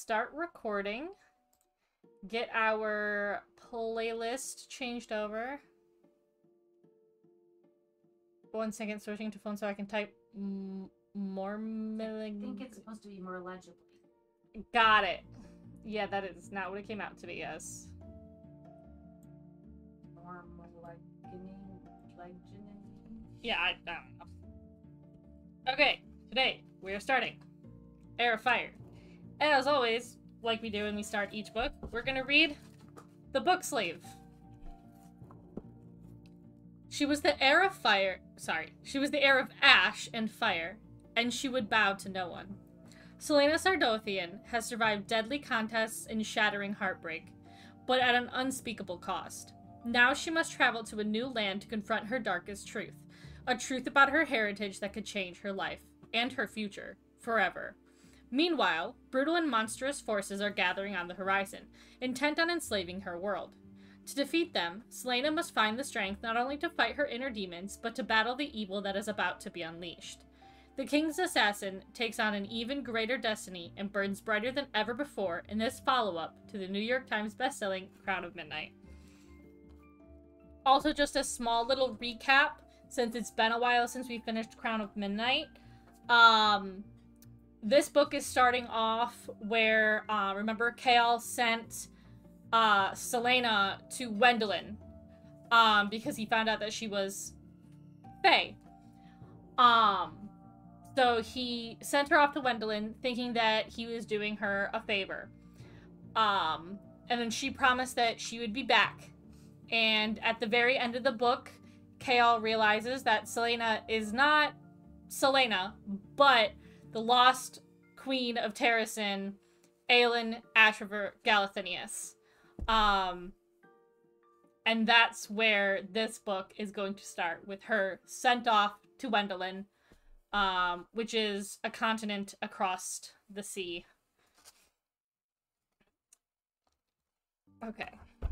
start recording. Get our playlist changed over. 1 second, switching to phone so I can type more. I think it's supposed to be more legibly. Got it. Yeah, that is not what it came out to be, yes. More legend. Yeah, I don't know. Okay, today we are starting Heir of Fire. And as always, like we do when we start each book, we're gonna read the book sleeve. She was the heir of fire. Sorry, she was the heir of ash and fire, and she would bow to no one. Celaena Sardothian has survived deadly contests and shattering heartbreak, but at an unspeakable cost. Now she must travel to a new land to confront her darkest truth, a truth about her heritage that could change her life, and her future, forever. Meanwhile, brutal and monstrous forces are gathering on the horizon, intent on enslaving her world. To defeat them, Celaena must find the strength not only to fight her inner demons, but to battle the evil that is about to be unleashed. The King's Assassin takes on an even greater destiny and burns brighter than ever before in this follow-up to the New York Times bestselling Crown of Midnight. Also, just a small little recap, since it's been a while since we finished Crown of Midnight. This book is starting off where, remember, Chaol sent Celaena to Wendelin, because he found out that she was Fae. So he sent her off to Wendelin, thinking that he was doing her a favor. And then she promised that she would be back. And at the very end of the book, Chaol realizes that Celaena is not Celaena, but the lost queen of Terrasen, Aelin Ashriver Galathinius. And that's where this book is going to start, with her sent off to Wendelin, which is a continent across the sea. Okay.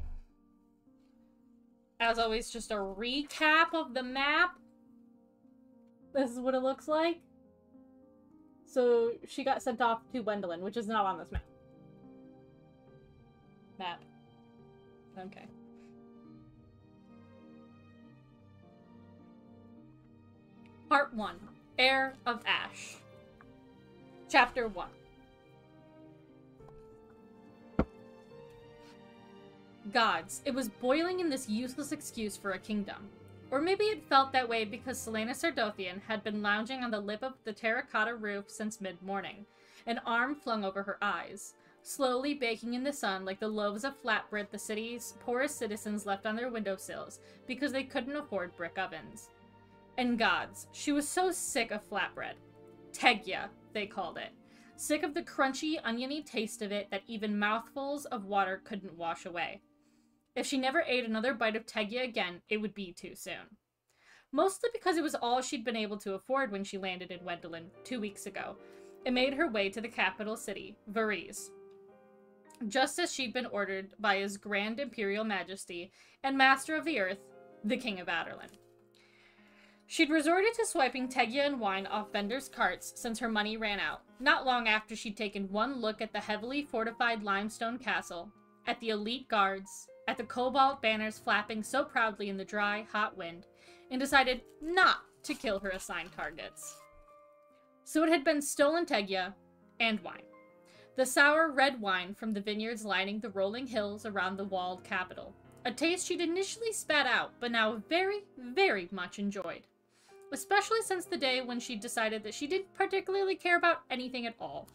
As always, just a recap of the map. This is what it looks like. So she got sent off to Wendelin, which is not on this map. Okay. Part 1. Heir of Ash. Chapter 1. Gods, it was boiling in this useless excuse for a kingdom. Or maybe it felt that way because Celaena Sardothian had been lounging on the lip of the terracotta roof since mid-morning, an arm flung over her eyes, slowly baking in the sun like the loaves of flatbread the city's poorest citizens left on their windowsills because they couldn't afford brick ovens. And gods, she was so sick of flatbread. Tegya, they called it. Sick of the crunchy, oniony taste of it that even mouthfuls of water couldn't wash away. If she never ate another bite of Tegya again, it would be too soon. Mostly because it was all she'd been able to afford when she landed in Wendelin 2 weeks ago, and made her way to the capital city, Varese, just as she'd been ordered by his Grand Imperial Majesty and Master of the Earth, the King of Adarlan. She'd resorted to swiping Tegya and wine off vendors' carts since her money ran out, not long after she'd taken one look at the heavily fortified limestone castle, at the elite guards, at the cobalt banners flapping so proudly in the dry, hot wind, and decided not to kill her assigned targets. So it had been stolen Tegya and wine. The sour red wine from the vineyards lining the rolling hills around the walled capital. A taste she'd initially spat out, but now very, very much enjoyed. Especially since the day when she'd decided that she didn't particularly care about anything at all.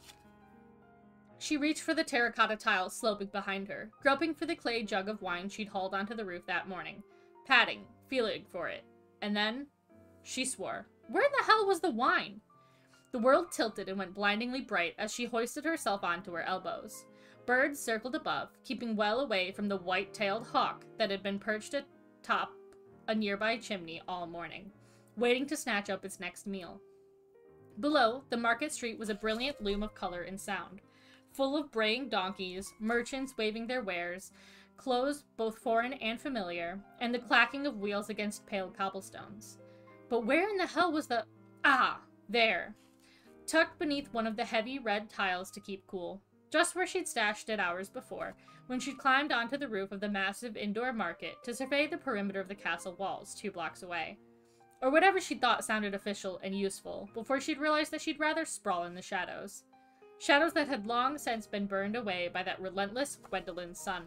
She reached for the terracotta tiles sloping behind her, groping for the clay jug of wine she'd hauled onto the roof that morning, patting, feeling for it. And then, she swore. Where in the hell was the wine? The world tilted and went blindingly bright as she hoisted herself onto her elbows. Birds circled above, keeping well away from the white-tailed hawk that had been perched atop a nearby chimney all morning, waiting to snatch up its next meal. Below, the market street was a brilliant loom of color and sound, full of braying donkeys, merchants waving their wares, clothes both foreign and familiar, and the clacking of wheels against pale cobblestones. But where in the hell was the... Ah! There! Tucked beneath one of the heavy red tiles to keep cool. just where she'd stashed it hours before, when she'd climbed onto the roof of the massive indoor market to survey the perimeter of the castle walls 2 blocks away. Or whatever she thought sounded official and useful, before she'd realized that she'd rather sprawl in the shadows. Shadows that had long since been burned away by that relentless Gwendolyn sun.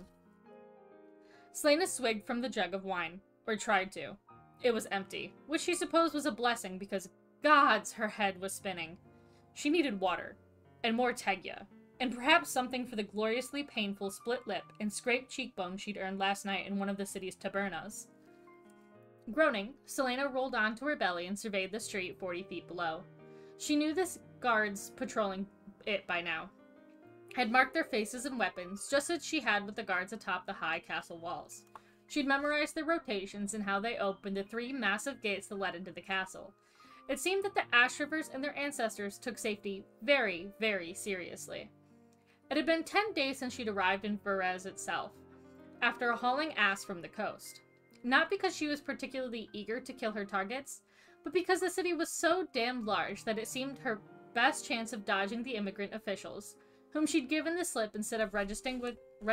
Selena swigged from the jug of wine, or tried to. It was empty, which she supposed was a blessing because, gods, her head was spinning. She needed water, and more tegya, and perhaps something for the gloriously painful split lip and scraped cheekbone she'd earned last night in one of the city's tabernas. Groaning, Selena rolled onto her belly and surveyed the street 40 feet below. She knew the guards patrolling it by now had marked their faces and weapons, just as she had with the guards atop the high castle walls. She'd memorized their rotations and how they opened the 3 massive gates that led into the castle. It seemed that the Ash Rivers and their ancestors took safety very, very seriously. It had been 10 days since she'd arrived in Varese itself, after hauling ass from the coast. Not because she was particularly eager to kill her targets, but because the city was so damn large that it seemed her best chance of dodging the immigrant officials, whom she'd given the slip instead of registering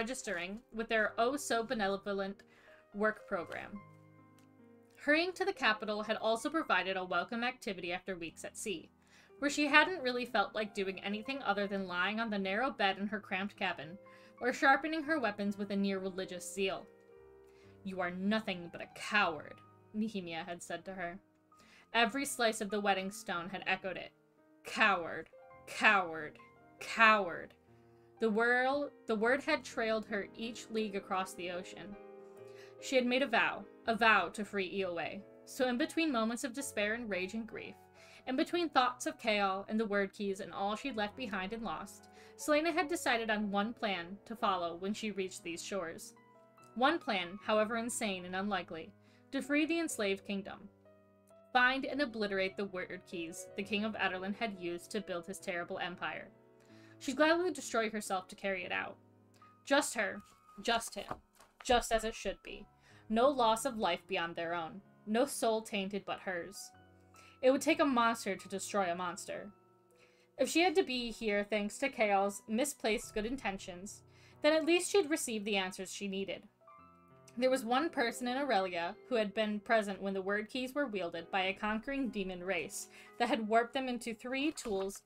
with their oh-so-benevolent work program. Hurrying to the capital had also provided a welcome activity after weeks at sea, where she hadn't really felt like doing anything other than lying on the narrow bed in her cramped cabin, or sharpening her weapons with a near-religious zeal. "You are nothing but a coward," Nehemia had said to her. Every slice of the wedding stone had echoed it. Coward, coward, coward. The word had trailed her each league across the ocean. She had made a vow to free Eoway. So in between moments of despair and rage and grief, in between thoughts of Chaol and the word keys and all she'd left behind and lost, Selena had decided on one plan to follow when she reached these shores. One plan, however insane and unlikely, to free the enslaved kingdom. Find and obliterate the word keys the king of Adarlan had used to build his terrible empire. She'd gladly destroy herself to carry it out. Just her, just him, just as it should be. No loss of life beyond their own. No soul tainted but hers. It would take a monster to destroy a monster. If she had to be here thanks to Chaol's misplaced good intentions, then at least she'd receive the answers she needed. There was one person in Aurelia who had been present when the word keys were wielded by a conquering demon race that had warped them into 3 tools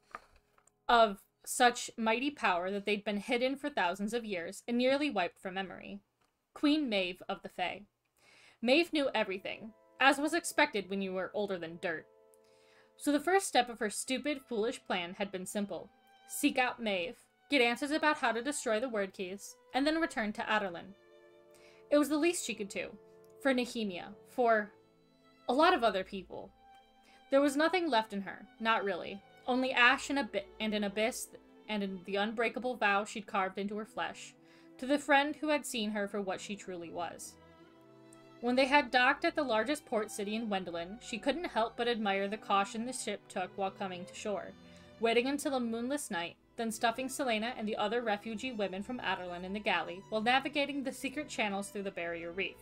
of such mighty power that they'd been hidden for thousands of years and nearly wiped from memory. Queen Maeve of the Fae. Maeve knew everything, as was expected when you were older than dirt. So the first step of her stupid, foolish plan had been simple. Seek out Maeve, get answers about how to destroy the word keys, and then return to Adarlan. It was the least she could do. For Nehemia. For a lot of other people. There was nothing left in her. Not really. Only ash and an abyss and the unbreakable vow she'd carved into her flesh, to the friend who had seen her for what she truly was. When they had docked at the largest port city in Gwendolyn, she couldn't help but admire the caution the ship took while coming to shore, waiting until a moonless night, then stuffing Selena and the other refugee women from Adarlan in the galley while navigating the secret channels through the barrier reef.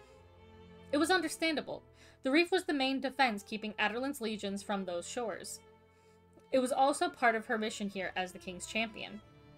It was understandable. The reef was the main defense keeping Adarlan's legions from those shores. It was also part of her mission here as the king's champion.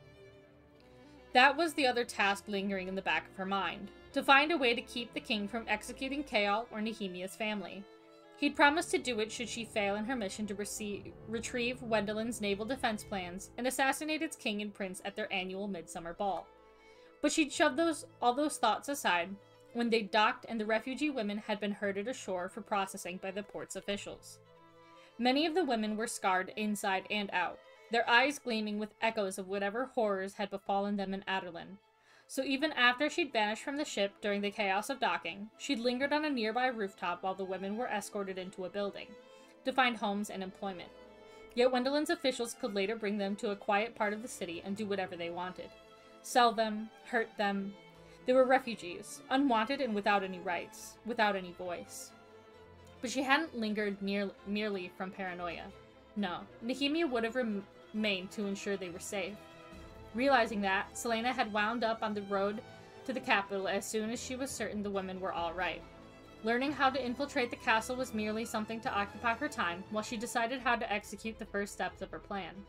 That was the other task lingering in the back of her mind, to find a way to keep the king from executing Chaol or Nehemia's family. He'd promised to do it should she fail in her mission to retrieve Gwendolyn's naval defense plans and assassinate its king and prince at their annual midsummer ball. But she'd shoved all those thoughts aside when they docked and the refugee women had been herded ashore for processing by the port's officials. Many of the women were scarred inside and out, their eyes gleaming with echoes of whatever horrors had befallen them in Adarlan. So even after she'd vanished from the ship during the chaos of docking, she'd lingered on a nearby rooftop while the women were escorted into a building, to find homes and employment. Yet Gwendolyn's officials could later bring them to a quiet part of the city and do whatever they wanted. Sell them, hurt them. They were refugees, unwanted and without any rights, without any voice. But she hadn't lingered merely from paranoia. No, Nehemia would have remained to ensure they were safe. Realizing that, Selena had wound up on the road to the capital as soon as she was certain the women were all right. Learning how to infiltrate the castle was merely something to occupy her time while she decided how to execute the first steps of her plan.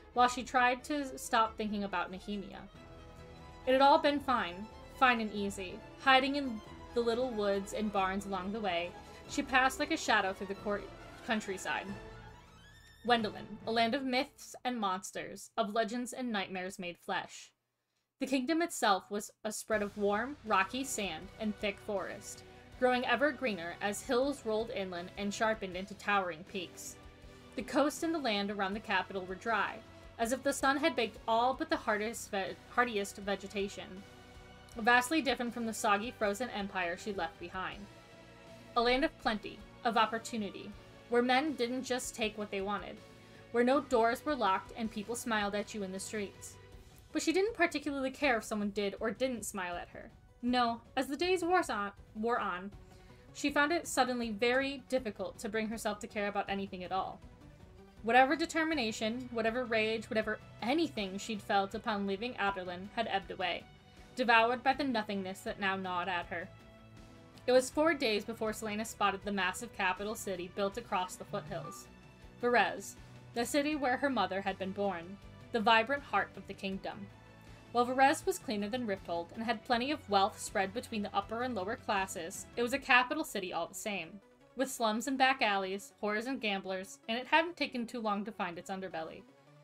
while she tried to stop thinking about Nehemia. It had all been fine and easy. Hiding in the little woods and barns along the way, she passed like a shadow through the countryside. Wendelin, a land of myths and monsters, of legends and nightmares made flesh. The kingdom itself was a spread of warm, rocky sand and thick forest, growing ever greener as hills rolled inland and sharpened into towering peaks. The coast and the land around the capital were dry, as if the sun had baked all but the hardiest vegetation, vastly different from the soggy, frozen empire she left behind. A land of plenty, of opportunity, where men didn't just take what they wanted, where no doors were locked and people smiled at you in the streets. But she didn't particularly care if someone did or didn't smile at her. No, as the days wore on, she found it suddenly very difficult to bring herself to care about anything at all. Whatever determination, whatever rage, whatever anything she'd felt upon leaving Aderlin had ebbed away, devoured by the nothingness that now gnawed at her. It was 4 days before Selena spotted the massive capital city built across the foothills. Varese, the city where her mother had been born, the vibrant heart of the kingdom. While Varese was cleaner than Rifthold and had plenty of wealth spread between the upper and lower classes, it was a capital city all the same, with slums and back alleys, whores and gamblers, and it hadn't taken too long to find its underbelly.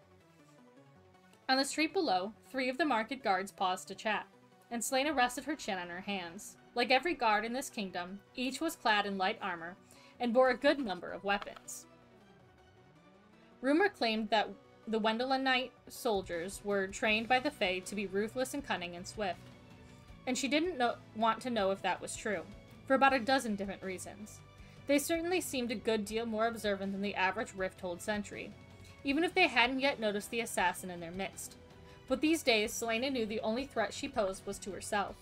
On the street below, 3 of the market guards paused to chat, and Selena rested her chin on her hands. Like every guard in this kingdom, each was clad in light armor and bore a good number of weapons. Rumor claimed that the Wendelinite soldiers were trained by the Fae to be ruthless and cunning and swift, and she didn't want to know if that was true, for about a dozen different reasons. They certainly seemed a good deal more observant than the average Rifthold sentry, even if they hadn't yet noticed the assassin in their midst. But these days, Selena knew the only threat she posed was to herself.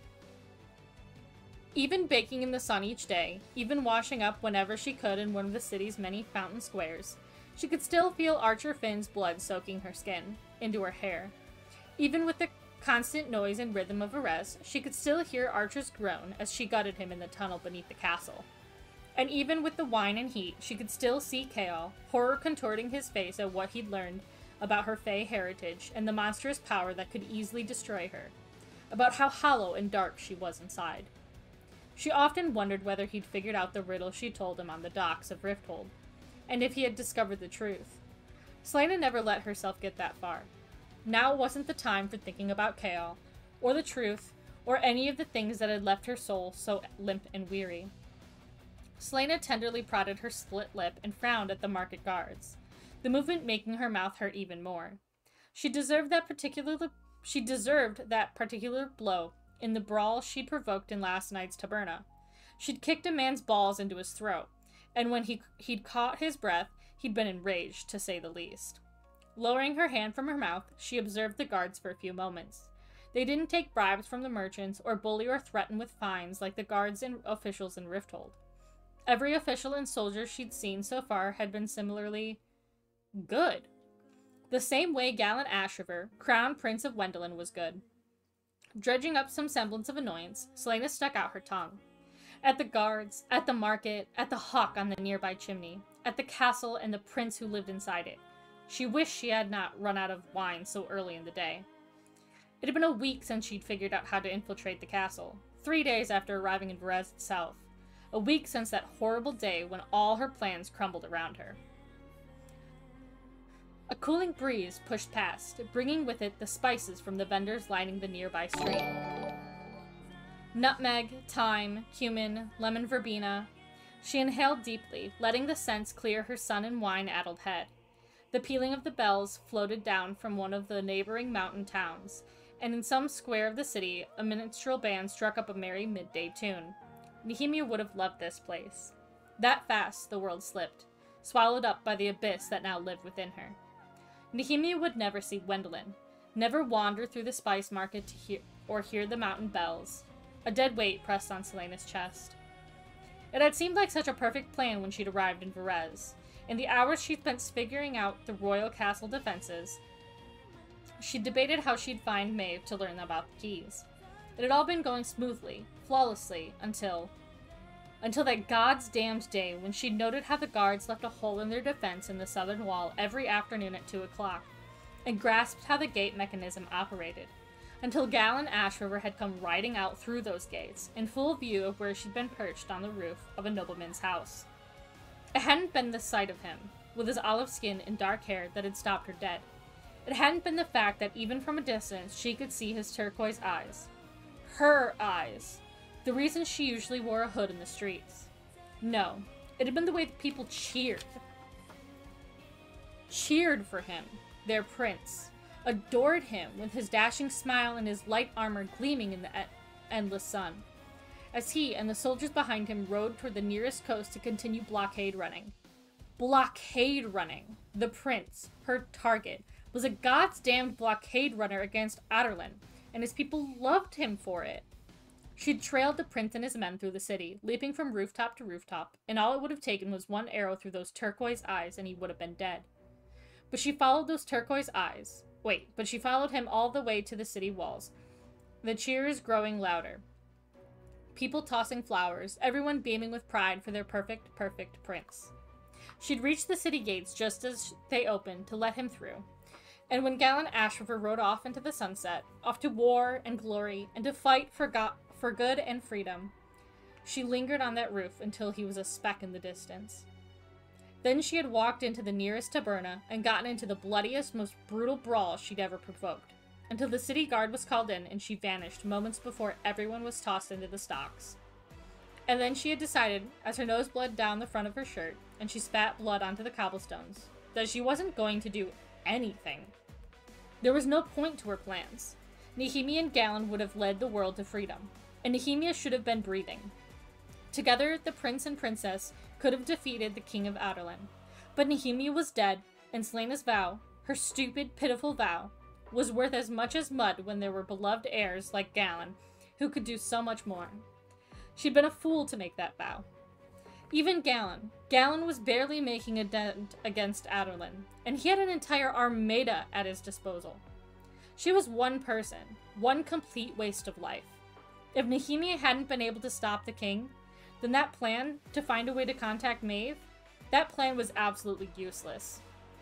Even baking in the sun each day, even washing up whenever she could in one of the city's many fountain squares, she could still feel Archer Finn's blood soaking her skin, into her hair. Even with the constant noise and rhythm of Varese, she could still hear Archer's groan as she gutted him in the tunnel beneath the castle. And even with the wine and heat, she could still see Kaol, horror contorting his face at what he'd learned about her Fae heritage and the monstrous power that could easily destroy her, about how hollow and dark she was inside. She often wondered whether he'd figured out the riddle she told him on the docks of Rifthold, and if he had discovered the truth. Selena never let herself get that far. Now wasn't the time for thinking about Kaol, or the truth, or any of the things that had left her soul so limp and weary. Selena tenderly prodded her split lip and frowned at the market guards, the movement making her mouth hurt even more. She deserved that particular blow in the brawl she'd provoked in last night's taberna. She'd kicked a man's balls into his throat, and when he'd caught his breath, he'd been enraged, to say the least. Lowering her hand from her mouth, she observed the guards for a few moments. They didn't take bribes from the merchants or bully or threaten with fines like the guards and officials in Rifthold. Every official and soldier she'd seen so far had been similarly good. The same way gallant Ashriver, Crown Prince of Wendelin, was good. Dredging up some semblance of annoyance, Selena stuck out her tongue. At the guards, at the market, at the hawk on the nearby chimney, at the castle and the prince who lived inside it. She wished she had not run out of wine so early in the day. It had been a week since she'd figured out how to infiltrate the castle, 3 days after arriving in Varese itself. A week since that horrible day when all her plans crumbled around her. A cooling breeze pushed past, bringing with it the spices from the vendors lining the nearby street. Nutmeg, thyme, cumin, lemon verbena. She inhaled deeply, letting the scents clear her sun and wine-addled head. The pealing of the bells floated down from one of the neighboring mountain towns, and in some square of the city, a minstrel band struck up a merry midday tune. Nehemia would have loved this place. That fast the world slipped, swallowed up by the abyss that now lived within her. Nehemia would never see Wendelin, never wander through the spice market to hear the mountain bells. A dead weight pressed on Selena's chest. It had seemed like such a perfect plan when she'd arrived in Varese. In the hours she'd spent figuring out the royal castle defenses, she debated how she'd find Maeve to learn about the keys. It had all been going smoothly, flawlessly, until that God's damned day when she'd noted how the guards left a hole in their defense in the southern wall every afternoon at 2 o'clock, and grasped how the gate mechanism operated, until Galen Ashriver had come riding out through those gates, in full view of where she'd been perched on the roof of a nobleman's house. It hadn't been the sight of him, with his olive skin and dark hair, that had stopped her dead. It hadn't been the fact that even from a distance she could see his turquoise eyes. Her eyes. The reason she usually wore a hood in the streets. No, it had been the way that people cheered. Cheered for him, their prince. Adored him with his dashing smile and his light armor gleaming in the endless sun, as he and the soldiers behind him rode toward the nearest coast to continue blockade running. Blockade running! The prince, her target, was a goddamned blockade runner against Adarlan, and his people loved him for it. She'd trailed the prince and his men through the city, leaping from rooftop to rooftop, and all it would have taken was one arrow through those turquoise eyes and he would have been dead. But she followed those turquoise eyes. But she followed him all the way to the city walls, the cheers growing louder. People tossing flowers, everyone beaming with pride for their perfect prince. She'd reached the city gates just as they opened to let him through, and when Galen Ashriver rode off into the sunset, off to war and glory, and to fight for good and freedom, she lingered on that roof until he was a speck in the distance. Then she had walked into the nearest taberna and gotten into the bloodiest, most brutal brawl she'd ever provoked, until the city guard was called in and she vanished moments before everyone was tossed into the stocks. And then she had decided, as her nose bled down the front of her shirt and she spat blood onto the cobblestones, that she wasn't going to do anything. There was no point to her plans. Nehemia and Galen would have led the world to freedom, and Nehemia should have been breathing. Together, the prince and princess could have defeated the king of Adarlan. But Nehemia was dead, and Celaena's vow, her stupid, pitiful vow, was worth as much as mud when there were beloved heirs like Galen, who could do so much more. She'd been a fool to make that vow. Even Galen was barely making a dent against Adarlan, and he had an entire armada at his disposal. She was one person, one complete waste of life. If Nehemia hadn't been able to stop the king, then that plan to find a way to contact Maeve, that plan was absolutely useless.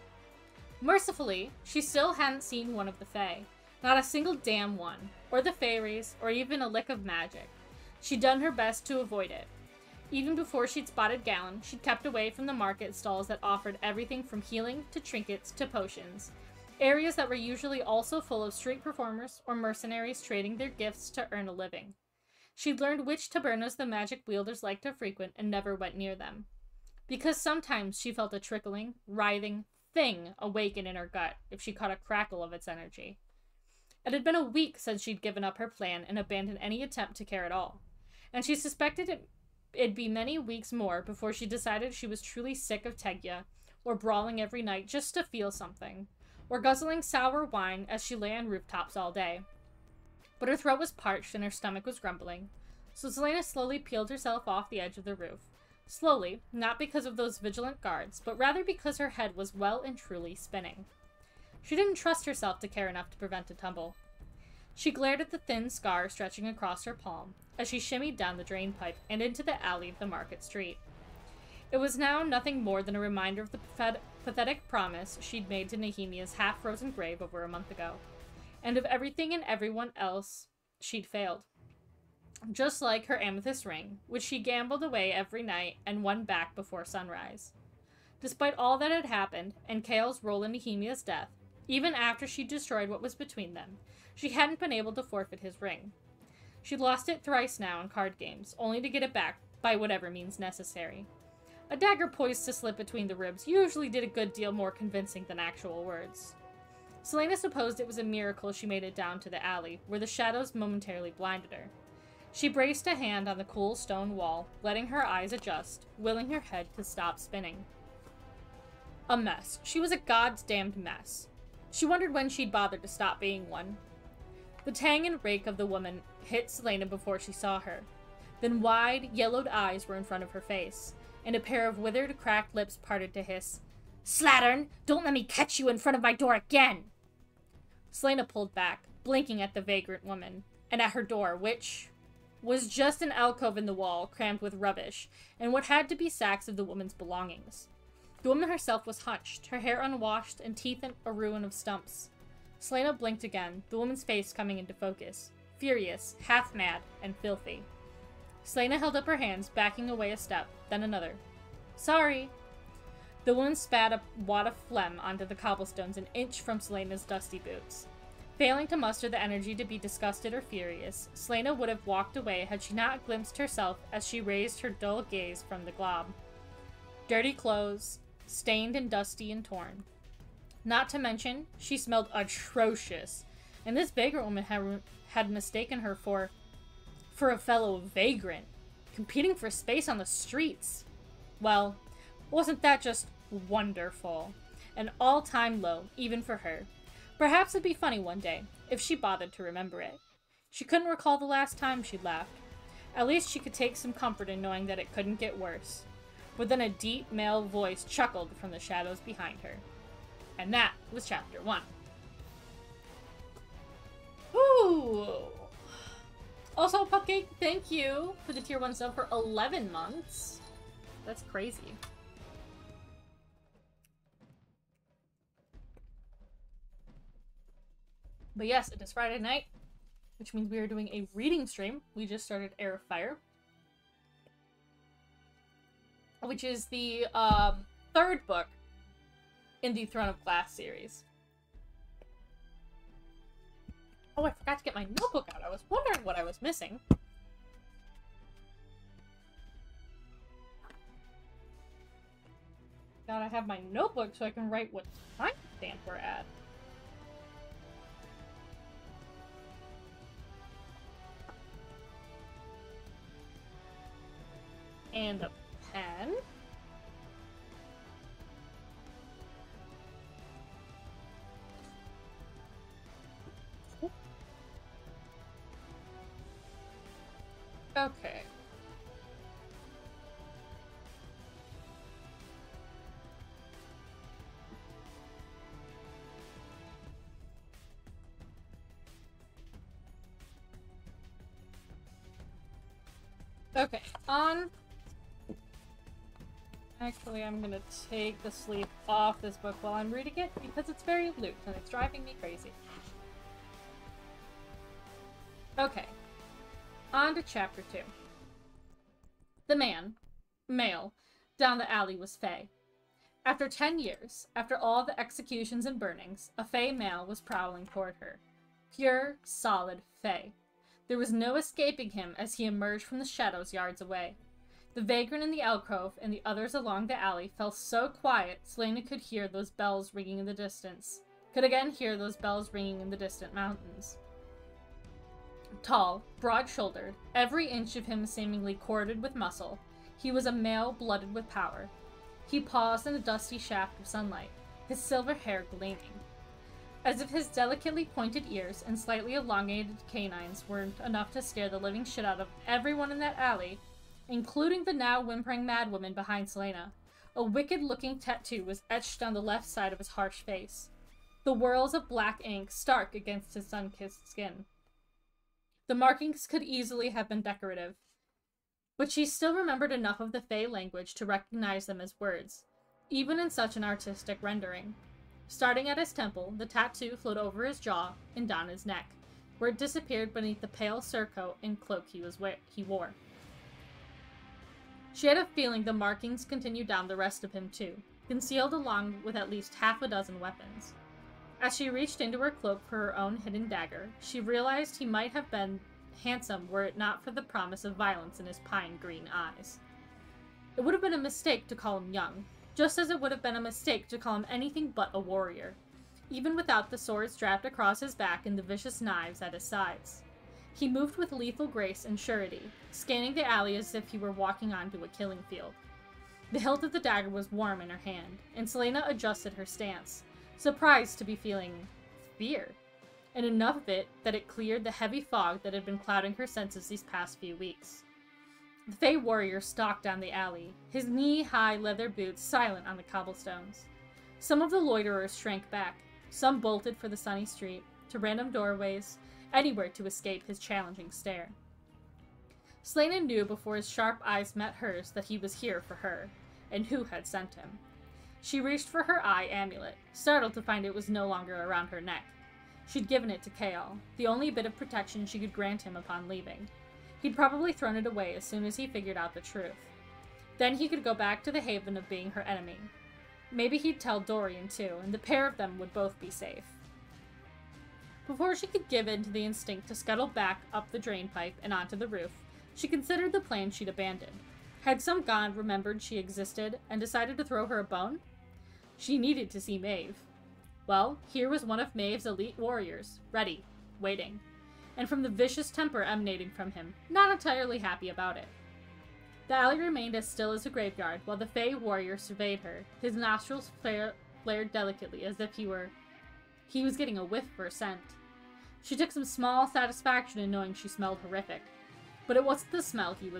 Mercifully, she still hadn't seen one of the Fae. Not a single damn one, or the fairies, or even a lick of magic. She'd done her best to avoid it. Even before she'd spotted Galen, she'd kept away from the market stalls that offered everything from healing to trinkets to potions. Areas that were usually also full of street performers or mercenaries trading their gifts to earn a living. She'd learned which tabernas the magic wielders liked to frequent and never went near them. Because sometimes she felt a trickling, writhing thing awaken in her gut if she caught a crackle of its energy. It had been a week since she'd given up her plan and abandoned any attempt to care at all, and she suspected it'd be many weeks more before she decided she was truly sick of Tegya, or brawling every night just to feel something, or guzzling sour wine as she lay on rooftops all day. But her throat was parched and her stomach was grumbling, so Celaena slowly peeled herself off the edge of the roof. Slowly, not because of those vigilant guards, but rather because her head was well and truly spinning. She didn't trust herself to care enough to prevent a tumble. She glared at the thin scar stretching across her palm as she shimmied down the drain pipe and into the alley of the market street. It was now nothing more than a reminder of the pathetic promise she'd made to Nehemia's half-frozen grave over a month ago, and of everything and everyone else she'd failed. Just like her amethyst ring, which she gambled away every night and won back before sunrise. Despite all that had happened, and Kael's role in Nehemia's death, even after she destroyed what was between them, she hadn't been able to forfeit his ring. She'd lost it thrice now in card games, only to get it back by whatever means necessary. A dagger poised to slip between the ribs usually did a good deal more convincing than actual words. Celaena supposed it was a miracle she made it down to the alley, where the shadows momentarily blinded her. She braced a hand on the cool stone wall, letting her eyes adjust, willing her head to stop spinning. A mess. She was a goddamned mess. She wondered when she'd bothered to stop being one. The tang and rake of the woman hit Celaena before she saw her. Then wide, yellowed eyes were in front of her face, and a pair of withered, cracked lips parted to hiss, "Slattern, don't let me catch you in front of my door again!" Celaena pulled back, blinking at the vagrant woman, and at her door, which was just an alcove in the wall, crammed with rubbish, and what had to be sacks of the woman's belongings. The woman herself was hunched, her hair unwashed and teeth a ruin of stumps. Selena blinked again, the woman's face coming into focus. Furious, half-mad, and filthy. Selena held up her hands, backing away a step, then another. Sorry. The woman spat a wad of phlegm onto the cobblestones an inch from Selena's dusty boots. Failing to muster the energy to be disgusted or furious, Selena would have walked away had she not glimpsed herself as she raised her dull gaze from the glob. Dirty clothes, stained and dusty and torn. Not to mention, she smelled atrocious, and this vagrant woman had mistaken her for a fellow vagrant, competing for space on the streets. Well, wasn't that just wonderful? An all-time low, even for her. Perhaps it'd be funny one day, if she bothered to remember it. She couldn't recall the last time she'd laughed. At least she could take some comfort in knowing that it couldn't get worse. But then a deep male voice chuckled from the shadows behind her. And that was chapter 1. Ooh! Also, Pupcake, thank you for the tier 1 sub for 11 months. That's crazy. But yes, it is Friday night, which means we are doing a reading stream. We just started Heir, which is the third book in the Throne of Glass series. Oh, I forgot to get my notebook out. I was wondering what I was missing. Gotta have my notebook so I can write what timestamp we're at. And a pen. Okay. Okay, Actually, I'm gonna take the sleeve off this book while I'm reading it because it's very loose and it's driving me crazy. Okay, on to chapter 2. The male, down the alley was Fae. After 10 years, after all the executions and burnings, a Fae male was prowling toward her. Pure, solid Fae. There was no escaping him as he emerged from the shadows yards away. The vagrant in the alcove and the others along the alley fell so quiet, Selena could hear those bells ringing in the distance. Could again hear those bells ringing in the distant mountains. Tall, broad-shouldered, every inch of him seemingly corded with muscle, he was a male blooded with power. He paused in a dusty shaft of sunlight, his silver hair gleaming. As if his delicately pointed ears and slightly elongated canines weren't enough to scare the living shit out of everyone in that alley, including the now whimpering madwoman behind Selena, a wicked-looking tattoo was etched down the left side of his harsh face. The whorls of black ink stark against his sun-kissed skin. The markings could easily have been decorative, but she still remembered enough of the Fae language to recognize them as words, even in such an artistic rendering. Starting at his temple, the tattoo flowed over his jaw and down his neck, where it disappeared beneath the pale surcoat and cloak he wore. She had a feeling the markings continued down the rest of him too, concealed along with at least half a dozen weapons. As she reached into her cloak for her own hidden dagger, she realized he might have been handsome were it not for the promise of violence in his pine-green eyes. It would have been a mistake to call him young, just as it would have been a mistake to call him anything but a warrior, even without the swords strapped across his back and the vicious knives at his sides. He moved with lethal grace and surety, scanning the alley as if he were walking onto a killing field. The hilt of the dagger was warm in her hand, and Selena adjusted her stance, surprised to be feeling fear, and enough of it that it cleared the heavy fog that had been clouding her senses these past few weeks. The Fae warrior stalked down the alley, his knee-high leather boots silent on the cobblestones. Some of the loiterers shrank back, some bolted for the sunny street, to random doorways, anywhere to escape his challenging stare. Selena knew before his sharp eyes met hers that he was here for her, and who had sent him. She reached for her eye amulet, startled to find it was no longer around her neck. She'd given it to Kael, the only bit of protection she could grant him upon leaving. He'd probably thrown it away as soon as he figured out the truth. Then he could go back to the haven of being her enemy. Maybe he'd tell Dorian too, and the pair of them would both be safe. Before she could give in to the instinct to scuttle back up the drainpipe and onto the roof, she considered the plan she'd abandoned. Had some god remembered she existed and decided to throw her a bone? She needed to see Maeve. Well, here was one of Maeve's elite warriors, ready, waiting, and from the vicious temper emanating from him, not entirely happy about it. The alley remained as still as a graveyard while the Fey warrior surveyed her, his nostrils flared delicately as if he was getting a whiff for a scent. She took some small satisfaction in knowing she smelled horrific, but it wasn't that smell he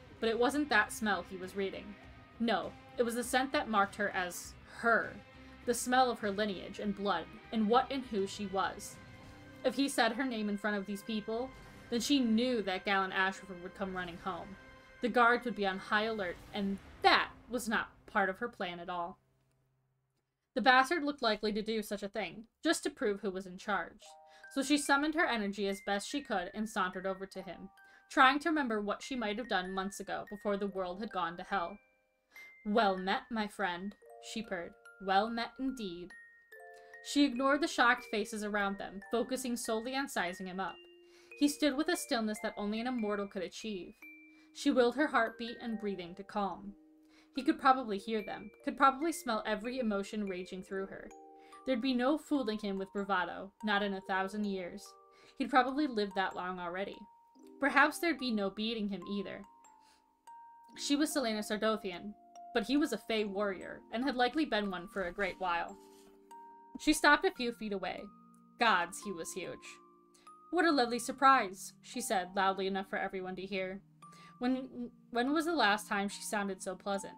was reading. No, it was the scent that marked her as her, the smell of her lineage and blood, and what and who she was. If he said her name in front of these people, then she knew that Galen Ashford would come running home. The guards would be on high alert, and that was not part of her plan at all. The bastard looked likely to do such a thing, just to prove who was in charge. So she summoned her energy as best she could and sauntered over to him, trying to remember what she might have done months ago before the world had gone to hell. "Well met, my friend," she purred. "Well met indeed." She ignored the shocked faces around them, focusing solely on sizing him up. He stood with a stillness that only an immortal could achieve. She willed her heartbeat and breathing to calm. He could probably hear them, could probably smell every emotion raging through her. There'd be no fooling him with bravado, not in 1,000 years. He'd probably lived that long already. Perhaps there'd be no beating him either. She was Selena Sardothian, but he was a Fey warrior, and had likely been one for a great while. She stopped a few feet away. Gods, he was huge. "What a lovely surprise," she said, loudly enough for everyone to hear. When was the last time she sounded so pleasant?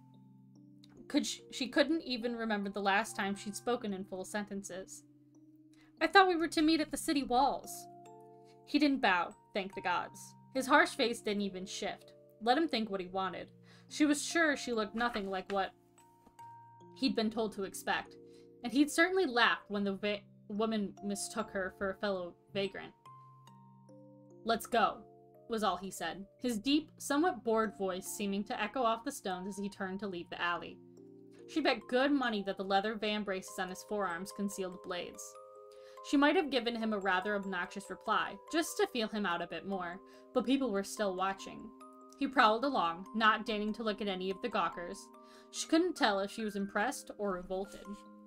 She couldn't even remember the last time she'd spoken in full sentences. "I thought we were to meet at the city walls." He didn't bow, thank the gods. His harsh face didn't even shift. Let him think what he wanted. She was sure she looked nothing like what he'd been told to expect, and he'd certainly laughed when the woman mistook her for a fellow vagrant. "Let's go," was all he said, his deep, somewhat bored voice seeming to echo off the stones as he turned to leave the alley. She bet good money that the leather vambraces on his forearms concealed blades. She might have given him a rather obnoxious reply, just to feel him out a bit more, but people were still watching. He prowled along, not deigning to look at any of the gawkers. She couldn't tell if she was impressed or revolted.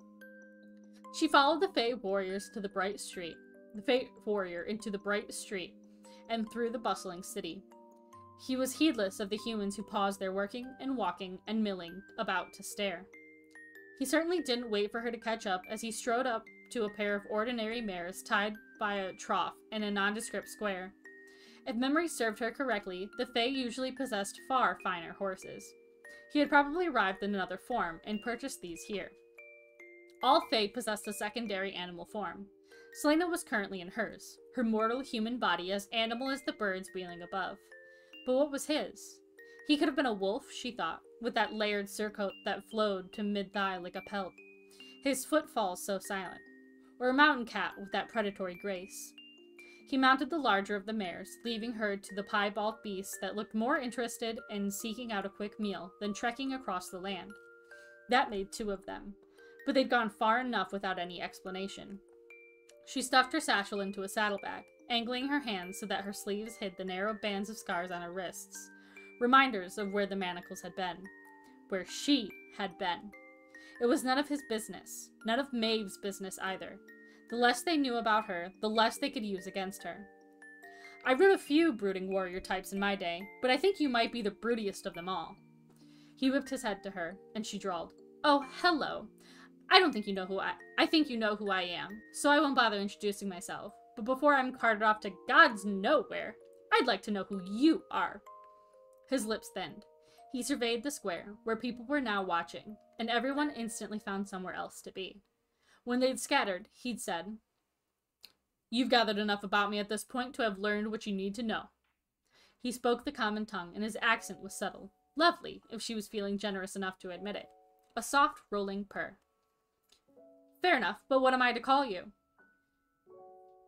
She followed the Fey warriors to the bright street, the Fey warrior into the bright street, and through the bustling city. He was heedless of the humans who paused their working and walking and milling about to stare. He certainly didn't wait for her to catch up as he strode up to a pair of ordinary mares tied by a trough in a nondescript square. If memory served her correctly, the Fae usually possessed far finer horses. He had probably arrived in another form and purchased these here. All Fae possessed a secondary animal form. Selena was currently in hers, her mortal human body as animal as the birds wheeling above. But what was his? He could have been a wolf, she thought, with that layered surcoat that flowed to mid-thigh like a pelt, his footfalls so silent, or a mountain cat with that predatory grace. He mounted the larger of the mares, leaving her to the piebald beast that looked more interested in seeking out a quick meal than trekking across the land. That made two of them, but they'd gone far enough without any explanation. She stuffed her satchel into a saddlebag, angling her hands so that her sleeves hid the narrow bands of scars on her wrists, reminders of where the manacles had been, where she had been. It was none of his business, none of Maeve's business either. The less they knew about her, the less they could use against her. I've rode a few brooding warrior types in my day, but I think you might be the broodiest of them all. He whipped his head to her, and she drawled, "Oh, hello. I think you know who I am, so I won't bother introducing myself. But before I'm carted off to God's nowhere, I'd like to know who you are." His lips thinned. He surveyed the square, where people were now watching, and everyone instantly found somewhere else to be. When they'd scattered, he'd said, "You've gathered enough about me at this point to have learned what you need to know." He spoke the common tongue, and his accent was subtle. Lovely, if she was feeling generous enough to admit it. A soft, rolling purr. "Fair enough, but what am I to call you?"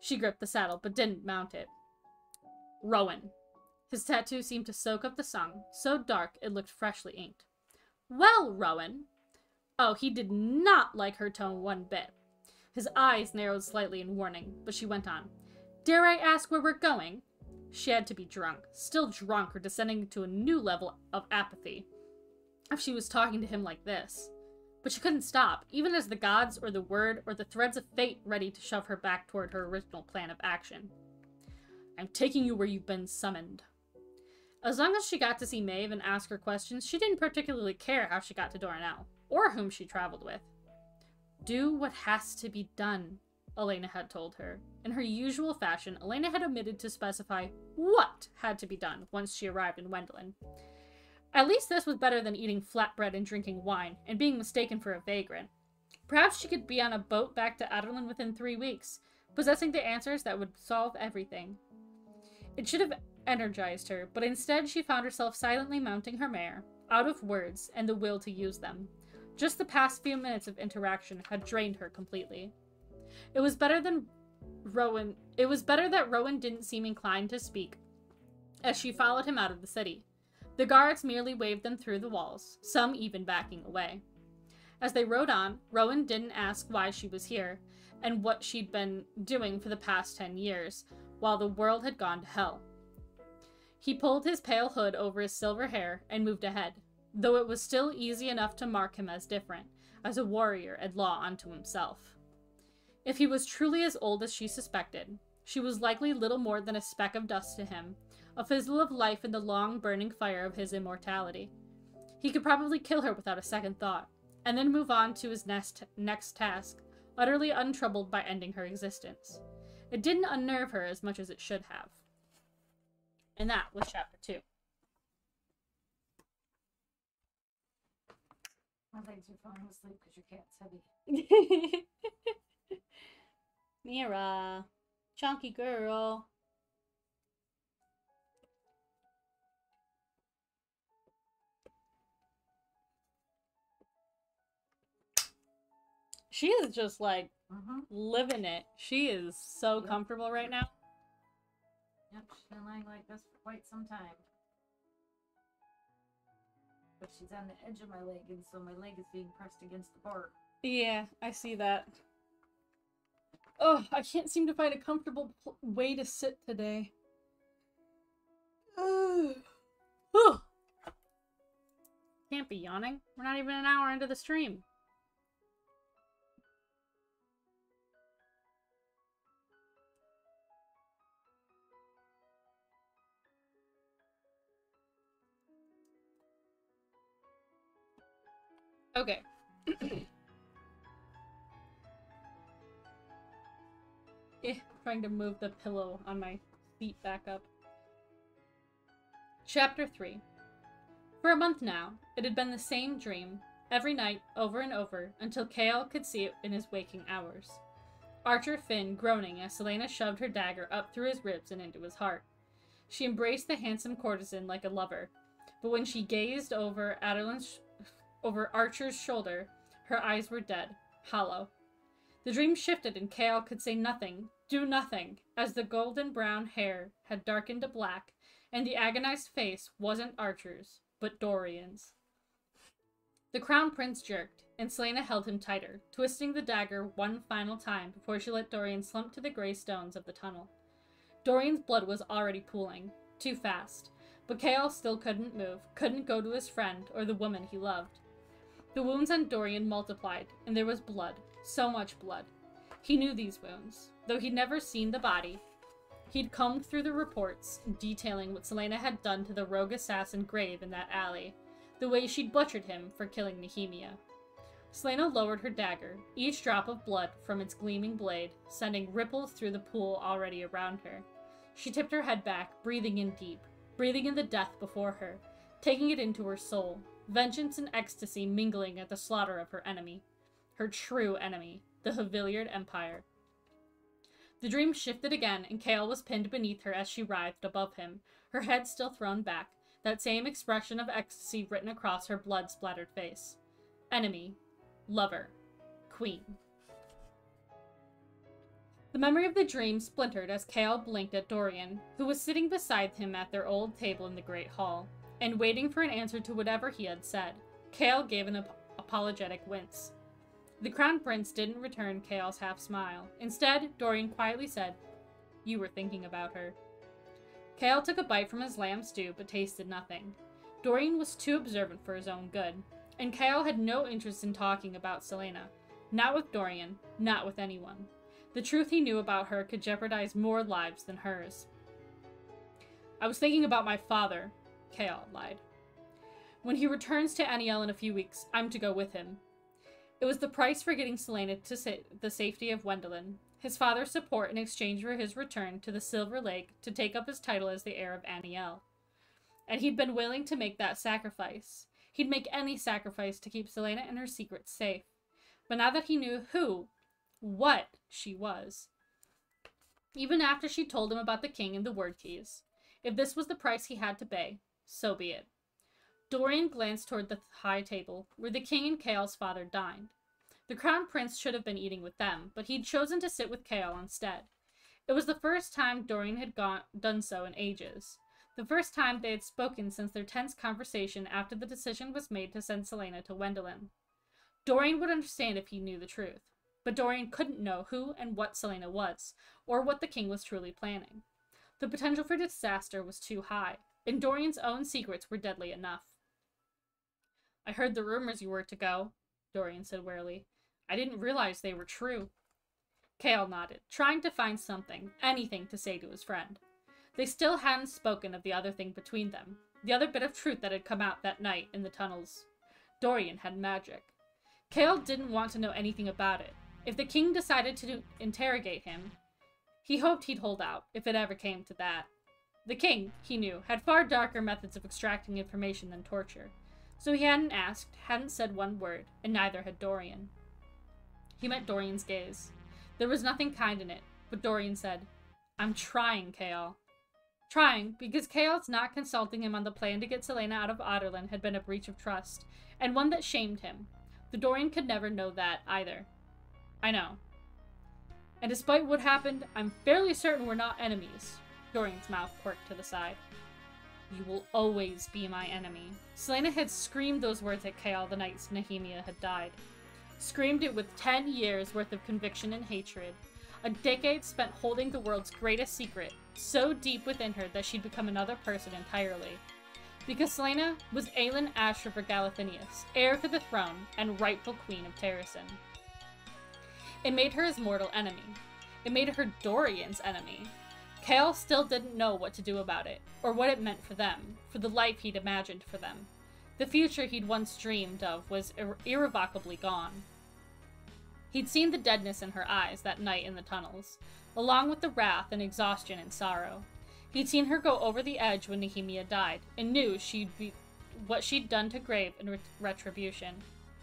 She gripped the saddle, but didn't mount it. Rowan. His tattoo seemed to soak up the sun, so dark it looked freshly inked. Well, Rowan. Oh, he did not like her tone one bit. His eyes narrowed slightly in warning, but she went on. Dare I ask where we're going? She had to be drunk, still drunk or descending to a new level of apathy, if she was talking to him like this. But she couldn't stop, even as the gods or the word or the threads of fate ready to shove her back toward her original plan of action. I'm taking you where you've been summoned. As long as she got to see Maeve and ask her questions, she didn't particularly care how she got to Doranel, or whom she traveled with. Do what has to be done, Elena had told her. In her usual fashion, Elena had omitted to specify what had to be done once she arrived in Wendelin. At least this was better than eating flatbread and drinking wine, and being mistaken for a vagrant. Perhaps she could be on a boat back to Adarlan within 3 weeks, possessing the answers that would solve everything. It should have energized her, but instead she found herself silently mounting her mare, out of words and the will to use them. Just the past few minutes of interaction had drained her completely. It was better that Rowan didn't seem inclined to speak, as she followed him out of the city. The guards merely waved them through the walls, some even backing away. As they rode on, Rowan didn't ask why she was here, and what she'd been doing for the past 10 years, while the world had gone to hell. He pulled his pale hood over his silver hair and moved ahead, though it was still easy enough to mark him as different, as a warrior at law unto himself. If he was truly as old as she suspected, she was likely little more than a speck of dust to him, a fizzle of life in the long burning fire of his immortality. He could probably kill her without a second thought, and then move on to his next task, utterly untroubled by ending her existence. It didn't unnerve her as much as it should have. And that was chapter 2. My legs are falling asleep because your cat's heavy. Mira, chunky girl. She is just like living it. She is so comfortable right now. Yep, she's been lying like this for quite some time. But she's on the edge of my leg, and so my leg is being pressed against the bar. Yeah, I see that. Oh, I can't seem to find a comfortable way to sit today. Can't be yawning. We're not even an hour into the stream. Okay. Trying to move the pillow on my feet back up. Chapter 3. For a month now, it had been the same dream, every night, over and over, until Chaol could see it in his waking hours. Archer Finn groaning as Selena shoved her dagger up through his ribs and into his heart. She embraced the handsome courtesan like a lover, but when she gazed over Archer's shoulder, her eyes were dead, hollow. The dream shifted and Chaol could say nothing, do nothing, as the golden brown hair had darkened to black, and the agonized face wasn't Archer's, but Dorian's. The crown prince jerked, and Selena held him tighter, twisting the dagger one final time before she let Dorian slump to the gray stones of the tunnel. Dorian's blood was already pooling, too fast, but Chaol still couldn't move, couldn't go to his friend or the woman he loved. The wounds on Dorian multiplied, and there was blood, so much blood. He knew these wounds, though he'd never seen the body. He'd combed through the reports, detailing what Selena had done to the rogue assassin Grave in that alley, the way she'd butchered him for killing Nehemia. Selena lowered her dagger, each drop of blood from its gleaming blade sending ripples through the pool already around her. She tipped her head back, breathing in deep, breathing in the death before her, taking it into her soul, vengeance and ecstasy mingling at the slaughter of her enemy. Her true enemy, the Haviliard Empire. The dream shifted again, and Chaol was pinned beneath her as she writhed above him, her head still thrown back, that same expression of ecstasy written across her blood-splattered face. Enemy. Lover. Queen. The memory of the dream splintered as Kale blinked at Dorian, who was sitting beside him at their old table in the Great Hall, and waiting for an answer to whatever he had said. Kale gave an apologetic wince. The Crown Prince didn't return Kale's half-smile. Instead, Dorian quietly said, "You were thinking about her." Kale took a bite from his lamb stew, but tasted nothing. Dorian was too observant for his own good, and Kale had no interest in talking about Selena. Not with Dorian, not with anyone. The truth he knew about her could jeopardize more lives than hers. "I was thinking about my father," Kale lied. "When he returns to Aniel in a few weeks, I'm to go with him." It was the price for getting Selena to the safety of Wendelin, his father's support in exchange for his return to the Silver Lake to take up his title as the heir of Aniel. And he'd been willing to make that sacrifice. He'd make any sacrifice to keep Selena and her secrets safe. But now that he knew what she was, even after she told him about the king and the word keys, if this was the price he had to pay, so be it. Dorian glanced toward the high table, where the king and Kale's father dined. The Crown Prince should have been eating with them, but he'd chosen to sit with Kale instead. It was the first time Dorian had done so in ages. The first time they had spoken since their tense conversation after the decision was made to send Selena to Wendelin. Dorian would understand if he knew the truth, but Dorian couldn't know who and what Selena was, or what the king was truly planning. The potential for disaster was too high, and Dorian's own secrets were deadly enough. "I heard the rumors you were to go," Dorian said warily. "I didn't realize they were true." Kale nodded, trying to find something, anything to say to his friend. They still hadn't spoken of the other thing between them, the other bit of truth that had come out that night in the tunnels. Dorian had magic. Kale didn't want to know anything about it. If the king decided to interrogate him, he hoped he'd hold out, if it ever came to that. The king, he knew, had far darker methods of extracting information than torture, so he hadn't asked, hadn't said one word, and neither had Dorian. He met Dorian's gaze. There was nothing kind in it, but Dorian said, "I'm trying, Kale." Trying, because Kale's not consulting him on the plan to get Selena out of Otterlin had been a breach of trust, and one that shamed him. The Dorian could never know that, either. "I know. And despite what happened, I'm fairly certain we're not enemies." Dorian's mouth quirked to the side. "You will always be my enemy." Selena had screamed those words at Kale the night Nehemia had died. Screamed it with 10 years worth of conviction and hatred. A decade spent holding the world's greatest secret, so deep within her that she'd become another person entirely. Because Selena was Aelin Ashriver Galathinius, heir to the throne and rightful queen of Terrasen. It made her his mortal enemy. It made her Dorian's enemy. Kale still didn't know what to do about it, or what it meant for them, for the life he'd imagined for them. The future he'd once dreamed of was irrevocably gone. He'd seen the deadness in her eyes that night in the tunnels, along with the wrath and exhaustion and sorrow. He'd seen her go over the edge when Nehemia died, and knew what she'd done to Grave in retribution.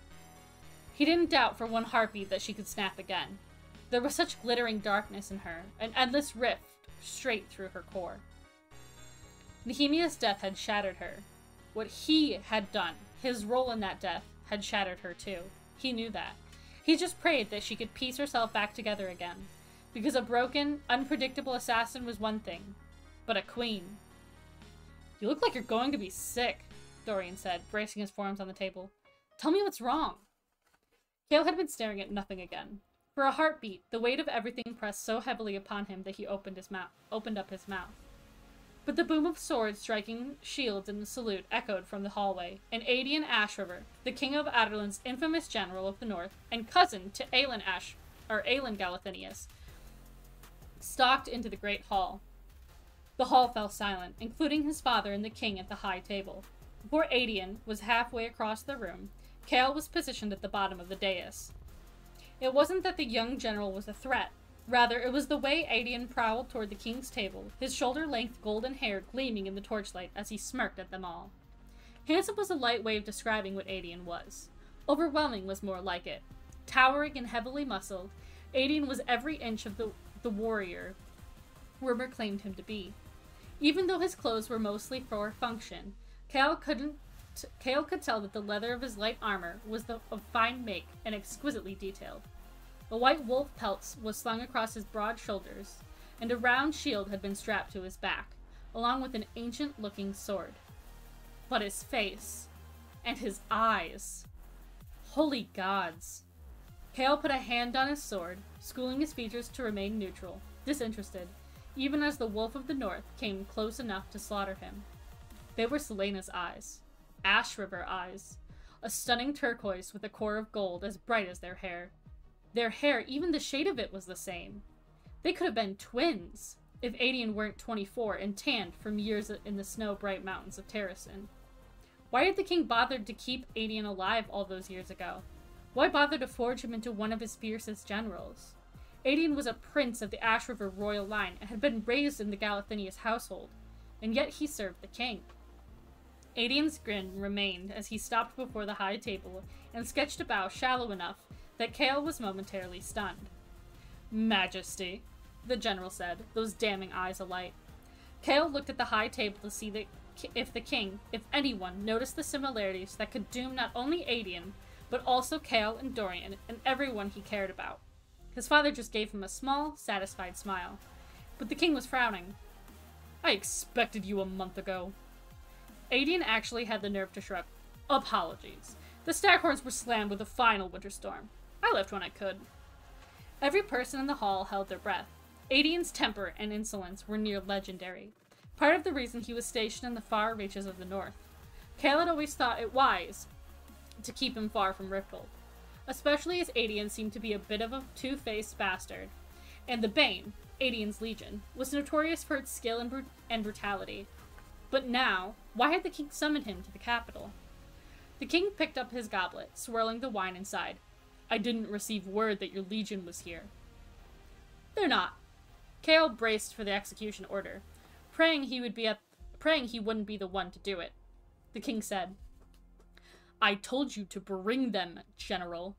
He didn't doubt for one heartbeat that she could snap again. There was such glittering darkness in her, an endless rift straight through her core. Nehemia's death had shattered her. What he had done, his role in that death, had shattered her too. He knew that. He just prayed that she could piece herself back together again. Because a broken, unpredictable assassin was one thing, but a queen. "You look like you're going to be sick," Dorian said, bracing his forearms on the table. "Tell me what's wrong." Kale had been staring at nothing again. For a heartbeat, the weight of everything pressed so heavily upon him that he opened up his mouth. But the boom of swords striking shields in the salute echoed from the hallway, and Aedion Ashriver, the king of Aderlin's infamous general of the north, and cousin to Aelin Galathinius, stalked into the great hall. The hall fell silent, including his father and the king at the high table. Before Aedion was halfway across the room, Kale was positioned at the bottom of the dais. It wasn't that the young general was a threat. Rather, it was the way Aedion prowled toward the king's table, his shoulder-length golden hair gleaming in the torchlight as he smirked at them all. Handsome was a light way of describing what Aedion was. Overwhelming was more like it. Towering and heavily muscled, Aedion was every inch of the warrior rumor claimed him to be. Even though his clothes were mostly for function, Kale could tell that the leather of his light armor was of fine make and exquisitely detailed. A white wolf pelt was slung across his broad shoulders, and a round shield had been strapped to his back, along with an ancient-looking sword. But his face, and his eyes. Holy gods. Kale put a hand on his sword, schooling his features to remain neutral, disinterested, even as the Wolf of the North came close enough to slaughter him. They were Selena's eyes. Ash River eyes. A stunning turquoise with a core of gold as bright as their hair. Their hair, even the shade of it, was the same. They could have been twins, if Adian weren't 24 and tanned from years in the snow-bright mountains of Terrasen. Why had the king bothered to keep Adian alive all those years ago? Why bother to forge him into one of his fiercest generals? Adian was a prince of the Ash River royal line and had been raised in the Galathinius household, and yet he served the king. Adian's grin remained as he stopped before the high table and sketched a bow shallow enough that Kale was momentarily stunned. "Majesty," the general said, those damning eyes alight. Kale looked at the high table to see if the king, if anyone, noticed the similarities that could doom not only Adian, but also Kale and Dorian and everyone he cared about. His father just gave him a small, satisfied smile. But the king was frowning. "I expected you a month ago." Adian actually had the nerve to shrug. "Apologies. The Staghorns were slammed with a final winter storm. I left when I could." Every person in the hall held their breath. Adian's temper and insolence were near legendary, part of the reason he was stationed in the far reaches of the north. Kale had always thought it wise to keep him far from Rifthold, especially as Adian seemed to be a bit of a two-faced bastard, and the Bane, Adian's legion, was notorious for its skill and brutality. But now, why had the king summoned him to the capital? The king picked up his goblet, swirling the wine inside. "I didn't receive word that your legion was here." "They're not." Kale braced for the execution order, praying he wouldn't be the one to do it. The king said, "I told you to bring them, General."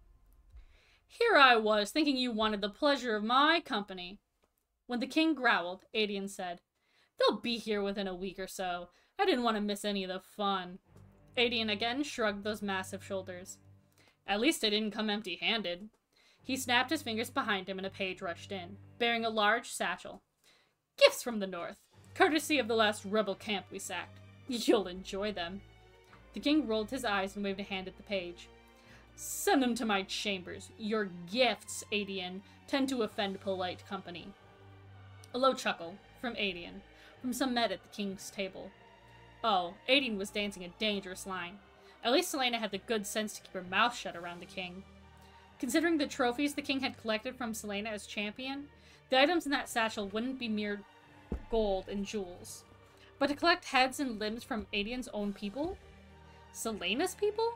"Here I was, thinking you wanted the pleasure of my company." When the king growled, Adian said, "They'll be here within a week or so. I didn't want to miss any of the fun." Adian again shrugged those massive shoulders. "At least I didn't come empty-handed." He snapped his fingers behind him and a page rushed in, bearing a large satchel. "Gifts from the north, courtesy of the last rebel camp we sacked. You'll enjoy them." The king rolled his eyes and waved a hand at the page. "Send them to my chambers. Your gifts, Adian, tend to offend polite company." A low chuckle from Adian, from some men at the king's table. Oh, Adian was dancing a dangerous line. At least Selena had the good sense to keep her mouth shut around the king. Considering the trophies the king had collected from Selena as champion, the items in that satchel wouldn't be mere gold and jewels. But to collect heads and limbs from Adian's own people? Selena's people?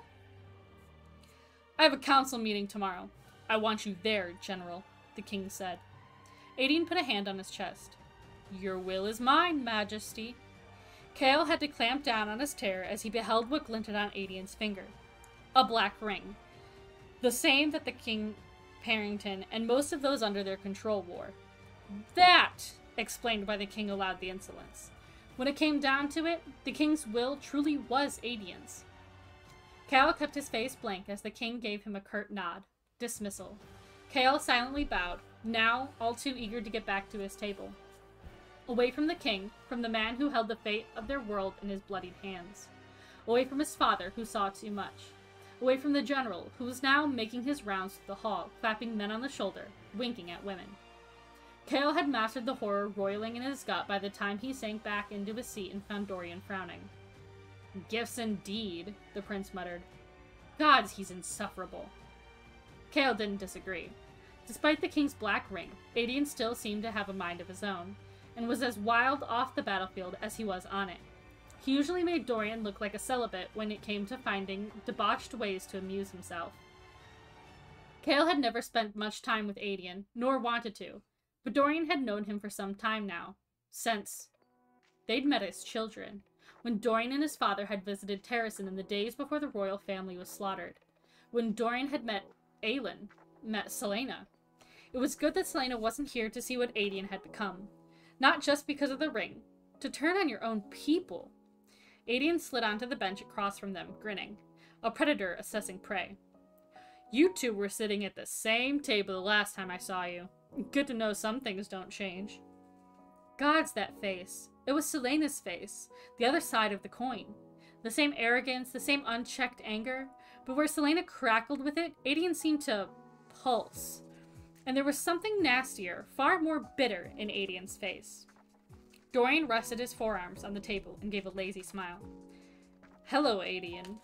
"I have a council meeting tomorrow. I want you there, General," the king said. Adian put a hand on his chest. "Your will is mine, Majesty." Kale had to clamp down on his terror as he beheld what glinted on Adian's finger. A black ring. The same that the King Parrington and most of those under their control wore. "That," explained by the king, allowed the insolence. When it came down to it, the king's will truly was Adian's. Kale kept his face blank as the king gave him a curt nod. Dismissal. Kale silently bowed, now all too eager to get back to his table. Away from the king, from the man who held the fate of their world in his bloodied hands. Away from his father, who saw too much. Away from the general, who was now making his rounds through the hall, clapping men on the shoulder, winking at women. Kale had mastered the horror roiling in his gut by the time he sank back into his seat and found Dorian frowning. "Gifts indeed," the prince muttered. "Gods, he's insufferable." Kale didn't disagree. Despite the king's black ring, Adian still seemed to have a mind of his own, and was as wild off the battlefield as he was on it. He usually made Dorian look like a celibate when it came to finding debauched ways to amuse himself. Kale had never spent much time with Adian, nor wanted to, but Dorian had known him for some time now, since they'd met as children, when Dorian and his father had visited Terrasen in the days before the royal family was slaughtered, when Dorian had met Selena. It was good that Selena wasn't here to see what Adian had become, not just because of the ring, to turn on your own people. Adian slid onto the bench across from them, grinning, a predator assessing prey. You two were sitting at the same table the last time I saw you. Good to know some things don't change. Gods, that face. It was Selena's face, the other side of the coin. The same arrogance, the same unchecked anger, but where Selena crackled with it, Adian seemed to pulse. And there was something nastier, far more bitter in Adian's face. Dorian rested his forearms on the table and gave a lazy smile. Hello, Adian.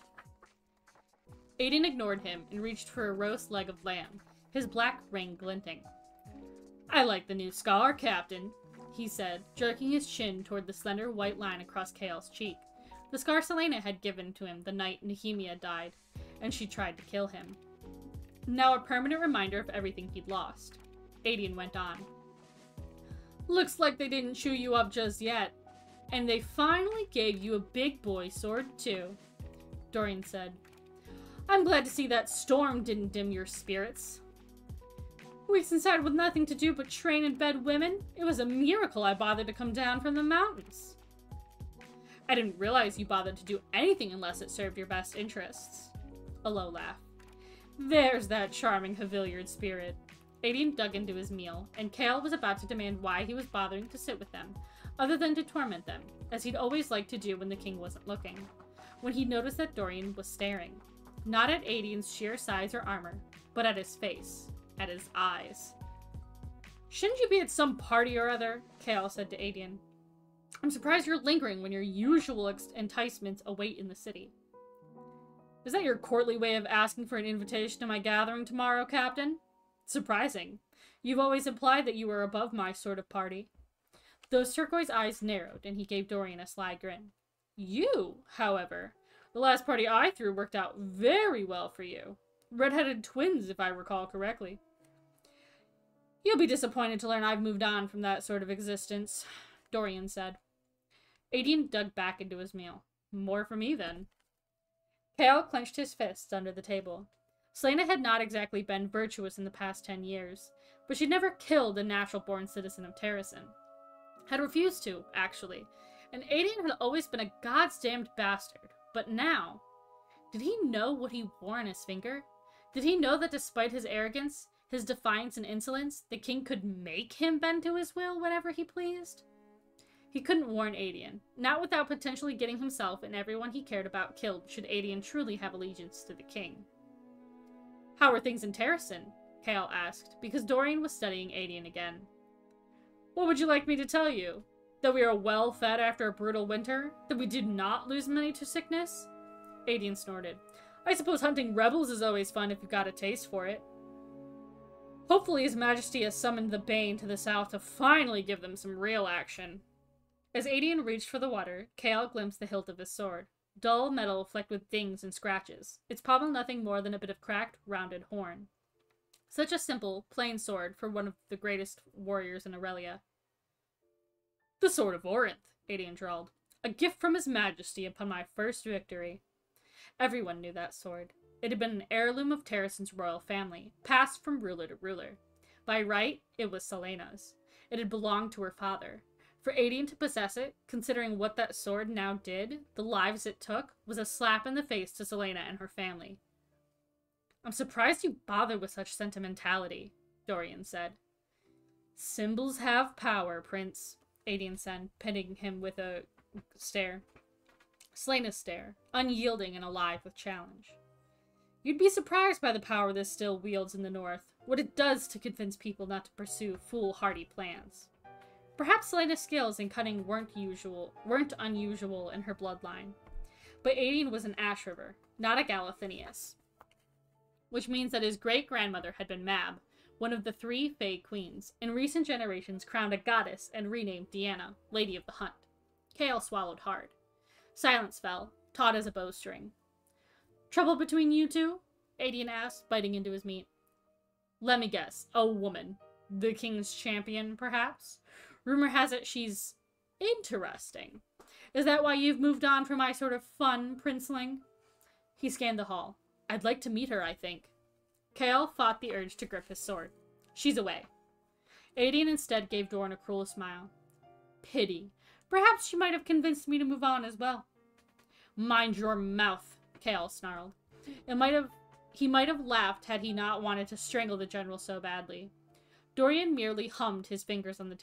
Adian ignored him and reached for a roast leg of lamb, his black ring glinting. I like the new scar, Captain, he said, jerking his chin toward the slender white line across Kael's cheek, the scar Selena had given to him the night Nehemia died, and she tried to kill him. Now a permanent reminder of everything he'd lost. Adian went on. Looks like they didn't chew you up just yet, and they finally gave you a big boy sword too, Dorian said. I'm glad to see that storm didn't dim your spirits. Weeks inside with nothing to do but train and bed women, it was a miracle I bothered to come down from the mountains. I didn't realize you bothered to do anything unless it served your best interests. A low laugh. There's that charming Haviliard spirit. Adian dug into his meal, and Kael was about to demand why he was bothering to sit with them, other than to torment them, as he'd always liked to do when the king wasn't looking, when he noticed that Dorian was staring. Not at Adian's sheer size or armor, but at his face, at his eyes. Shouldn't you be at some party or other? Kael said to Adian. I'm surprised you're lingering when your usual enticements await in the city. Is that your courtly way of asking for an invitation to my gathering tomorrow, Captain? Surprising. You've always implied that you were above my sort of party. Those turquoise eyes narrowed, and he gave Dorian a sly grin. You, however, the last party I threw worked out very well for you. Red-headed twins, if I recall correctly. You'll be disappointed to learn I've moved on from that sort of existence, Dorian said. Adian dug back into his meal. More for me, then. Kael clenched his fists under the table. Selena had not exactly been virtuous in the past 10 years, but she'd never killed a natural-born citizen of Terrasen. Had refused to, actually, and Adian had always been a goddamned bastard. But now, did he know what he wore on his finger? Did he know that despite his arrogance, his defiance and insolence, the king could make him bend to his will whenever he pleased? He couldn't warn Adian, not without potentially getting himself and everyone he cared about killed should Adian truly have allegiance to the king. How are things in Terrasen? Kael asked, because Dorian was studying Adian again. What would you like me to tell you? That we are well fed after a brutal winter? That we did not lose many to sickness? Adian snorted. I suppose hunting rebels is always fun if you've got a taste for it. Hopefully His Majesty has summoned the Bane to the south to finally give them some real action. As Adian reached for the water, Kael glimpsed the hilt of his sword. Dull metal flecked with dings and scratches, its pommel nothing more than a bit of cracked, rounded horn. Such a simple, plain sword for one of the greatest warriors in Aurelia. The Sword of Orinth, Adian drawled. A gift from His Majesty upon my first victory. Everyone knew that sword. It had been an heirloom of Terrasen's royal family, passed from ruler to ruler. By right, it was Selena's. It had belonged to her father. For Adian to possess it, considering what that sword now did, the lives it took, was a slap in the face to Selena and her family. I'm surprised you bothered with such sentimentality, Dorian said. Symbols have power, Prince, Adian said, pinning him with a stare. Selena's stare, unyielding and alive with challenge. You'd be surprised by the power this still wields in the north, what it does to convince people not to pursue foolhardy plans. Perhaps Selena's skills in cutting weren't unusual in her bloodline, but Adian was an Ash River, not a Galathinius, which means that his great-grandmother had been Mab, one of the 3 Fae queens, in recent generations crowned a goddess and renamed Deanna, Lady of the Hunt. Kael swallowed hard. Silence fell, taut as a bowstring. Trouble between you two? Adian asked, biting into his meat. Let me guess, a woman. The king's champion, perhaps? Rumor has it she's interesting. Is that why you've moved on from my sort of fun, princeling? He scanned the hall. I'd like to meet her, I think. Kael fought the urge to grip his sword. She's away. Adian instead gave Dorn a cruel smile. Pity. Perhaps she might have convinced me to move on as well. Mind your mouth, Kael snarled. It might have He might have laughed had he not wanted to strangle the general so badly. Dorian merely drummed his fingers on the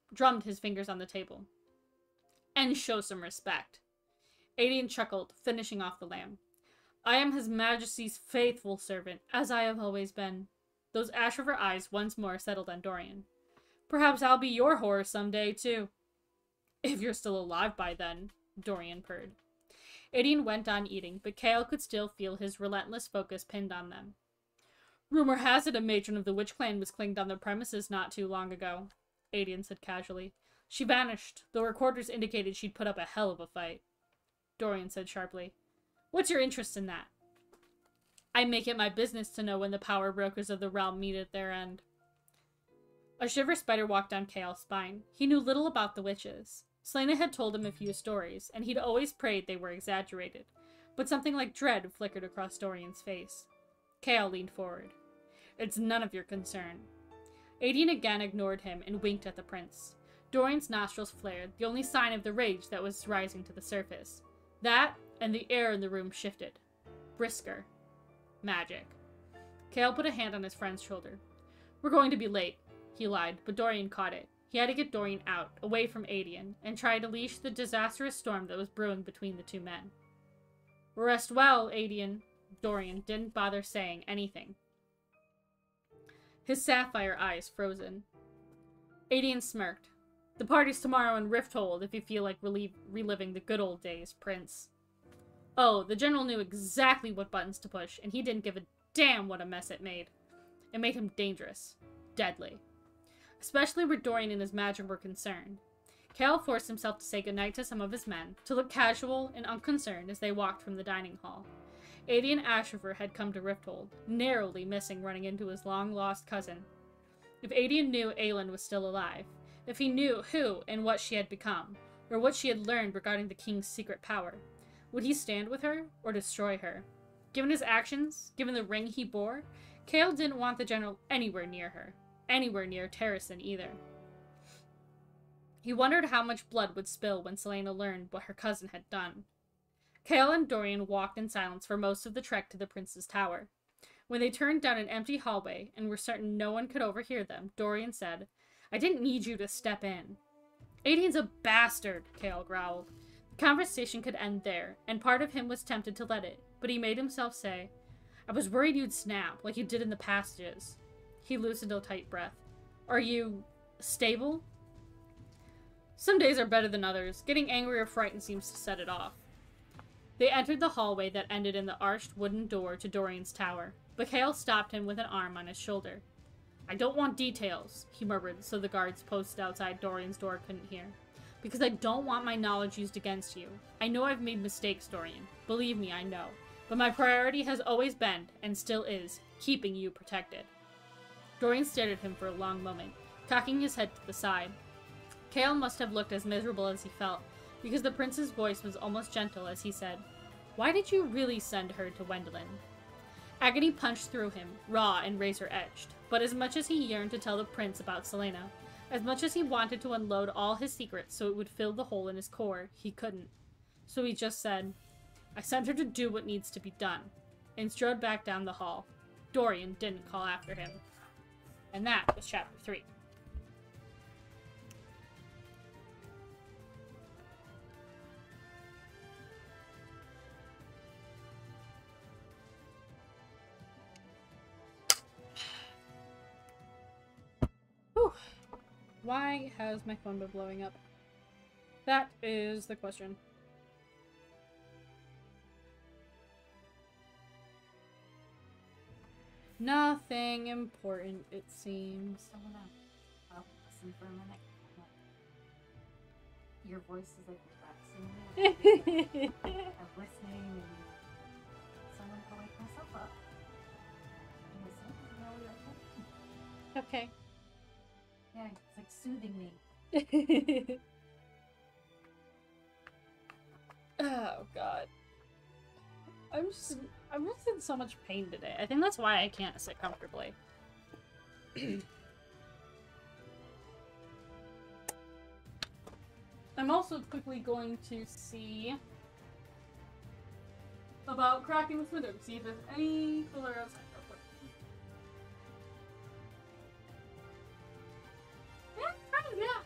table. And show some respect. Aedion chuckled, finishing off the lamb. I am His Majesty's faithful servant, as I have always been. Those ash river eyes once more settled on Dorian. Perhaps I'll be your whore someday, too. If you're still alive by then, Dorian purred. Aedion went on eating, but Chaol could still feel his relentless focus pinned on them. Rumor has it a matron of the Witch Clan was claimed on the premises not too long ago, Aedion said casually. She vanished, though recorders indicated she'd put up a hell of a fight. Dorian said sharply. What's your interest in that? I make it my business to know when the power brokers of the realm meet at their end. A shiver spider walked down Chaol's spine. He knew little about the witches. Selena had told him a few stories, and he'd always prayed they were exaggerated, but something like dread flickered across Dorian's face. Chaol leaned forward. It's none of your concern. Aedion again ignored him and winked at the prince. Dorian's nostrils flared, the only sign of the rage that was rising to the surface. That, and the air in the room shifted. Brisker. Magic. Chaol put a hand on his friend's shoulder. We're going to be late, he lied, but Dorian caught it. He had to get Dorian out, away from Aedion, and try to leash the disastrous storm that was brewing between the two men. Rest well, Aedion. Dorian didn't bother saying anything. His sapphire eyes frozen. Aedion smirked. The party's tomorrow in Rifthold if you feel like reliving the good old days, Prince. Oh, the general knew exactly what buttons to push, and he didn't give a damn what a mess it made. It made him dangerous. Deadly. Especially where Dorian and his magic were concerned. Chaol forced himself to say goodnight to some of his men, to look casual and unconcerned as they walked from the dining hall. Aedion Ashriver had come to Rifthold, narrowly missing running into his long-lost cousin. If Aedion knew Aelin was still alive, if he knew who and what she had become, or what she had learned regarding the king's secret power, would he stand with her or destroy her? Given his actions, given the ring he bore, Chaol didn't want the general anywhere near her. Anywhere near Terrasen either. He wondered how much blood would spill when Selena learned what her cousin had done. Chaol and Dorian walked in silence for most of the trek to the prince's tower. When they turned down an empty hallway and were certain no one could overhear them, Dorian said, I didn't need you to step in. Aedion's a bastard, Chaol growled. The conversation could end there, and part of him was tempted to let it, but he made himself say, I was worried you'd snap, like you did in the passages. He loosened a tight breath. Are you stable? Some days are better than others. Getting angry or frightened seems to set it off. They entered the hallway that ended in the arched wooden door to Dorian's tower, but Chaol stopped him with an arm on his shoulder. I don't want details, he murmured so the guards posted outside Dorian's door couldn't hear. Because I don't want my knowledge used against you. I know I've made mistakes, Dorian. Believe me, I know. But my priority has always been, and still is, keeping you protected. Dorian stared at him for a long moment, cocking his head to the side. Chaol must have looked as miserable as he felt, because the prince's voice was almost gentle as he said, Why did you really send her to Wendelin? Agony punched through him, raw and razor-edged, but as much as he yearned to tell the prince about Selena, as much as he wanted to unload all his secrets so it would fill the hole in his core, he couldn't. So he just said, I sent her to do what needs to be done, and strode back down the hall. Dorian didn't call after him. And that was chapter 3. Whew. Why has my phone been blowing up? That is the question. Nothing important, it seems. I don't know. I'll listen for a minute. Your voice is like relaxing. I'm listening and someone can wake myself up. I'm listening and now we are talking. Okay. Yeah, it's like soothing me. Oh god. I'm just in so much pain today. I think that's why I can't sit comfortably. I'm also quickly going to see about cracking this window to see if there's any cooler outside. Yeah, kind of, yeah.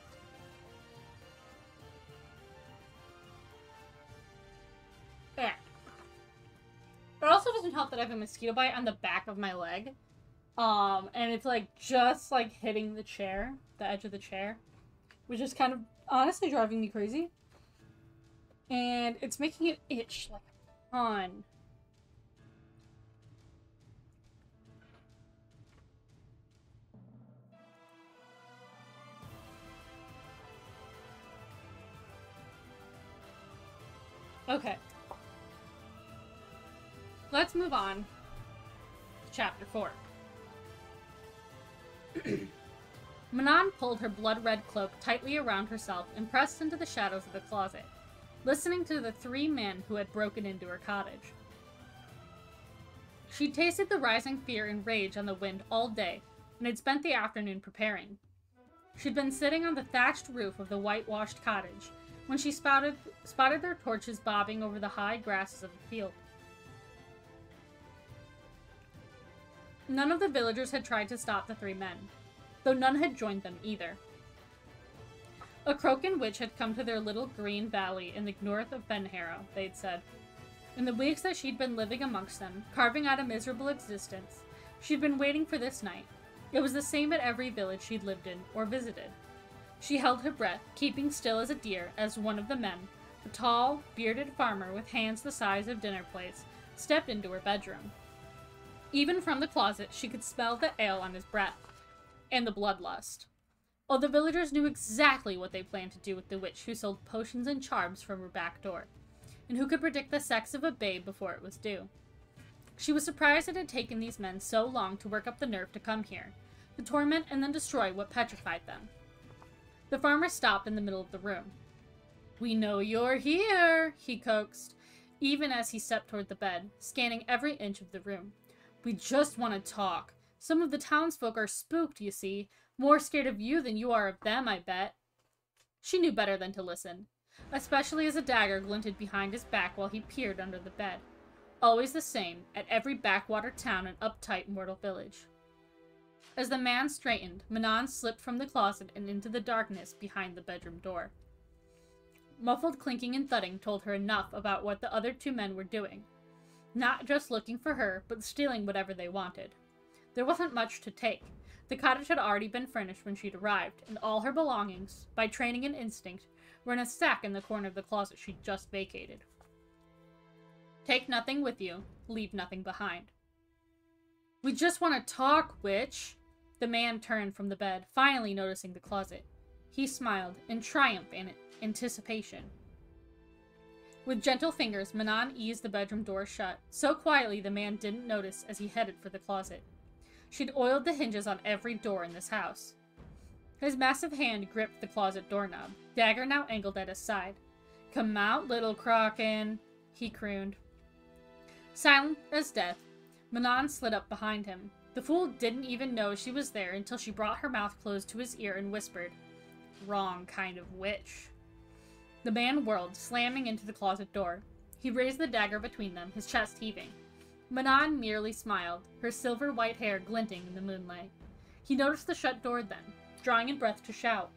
Yeah. It also doesn't help that I have a mosquito bite on the back of my leg. And it's like just like hitting the chair, the edge of the chair, which is kind of honestly driving me crazy. And it's making it itch like a ton. Okay. Let's move on to chapter 4. Manon pulled her blood-red cloak tightly around herself and pressed into the shadows of the closet, listening to the 3 men who had broken into her cottage. She'd tasted the rising fear and rage on the wind all day, and had spent the afternoon preparing. She'd been sitting on the thatched roof of the whitewashed cottage when she spotted their torches bobbing over the high grasses of the field. None of the villagers had tried to stop the 3 men, though none had joined them either. A Croakan witch had come to their little green valley in the north of Heir, they'd said. In the weeks that she'd been living amongst them, carving out a miserable existence, she'd been waiting for this night. It was the same at every village she'd lived in or visited. She held her breath, keeping still as a deer, as one of the men, a tall, bearded farmer with hands the size of dinner plates, stepped into her bedroom. Even from the closet, she could smell the ale on his breath, and the bloodlust. All the villagers knew exactly what they planned to do with the witch who sold potions and charms from her back door, and who could predict the sex of a babe before it was due. She was surprised it had taken these men so long to work up the nerve to come here, to torment and then destroy what petrified them. The farmer stopped in the middle of the room. "We know you're here," he coaxed, even as he stepped toward the bed, scanning every inch of the room. "We just want to talk. Some of the townsfolk are spooked, you see. More scared of you than you are of them, I bet." She knew better than to listen, especially as a dagger glinted behind his back while he peered under the bed. Always the same, at every backwater town and uptight mortal village. As the man straightened, Manon slipped from the closet and into the darkness behind the bedroom door. Muffled clinking and thudding told her enough about what the other 2 men were doing. Not just looking for her, but stealing whatever they wanted. There wasn't much to take. The cottage had already been furnished when she'd arrived, and all her belongings, by training and instinct, were in a sack in the corner of the closet she'd just vacated. Take nothing with you, leave nothing behind. "We just want to talk, witch." The man turned from the bed, finally noticing the closet. He smiled, in triumph and anticipation. With gentle fingers, Manon eased the bedroom door shut, so quietly the man didn't notice as he headed for the closet. She'd oiled the hinges on every door in this house. His massive hand gripped the closet doorknob, dagger now angled at his side. "Come out, little Croakan," he crooned. Silent as death, Manon slid up behind him. The fool didn't even know she was there until she brought her mouth close to his ear and whispered, "Wrong kind of witch." The man whirled, slamming into the closet door. He raised the dagger between them, his chest heaving. Manon merely smiled, her silver white hair glinting in the moonlight. He noticed the shut door then, drawing in breath to shout.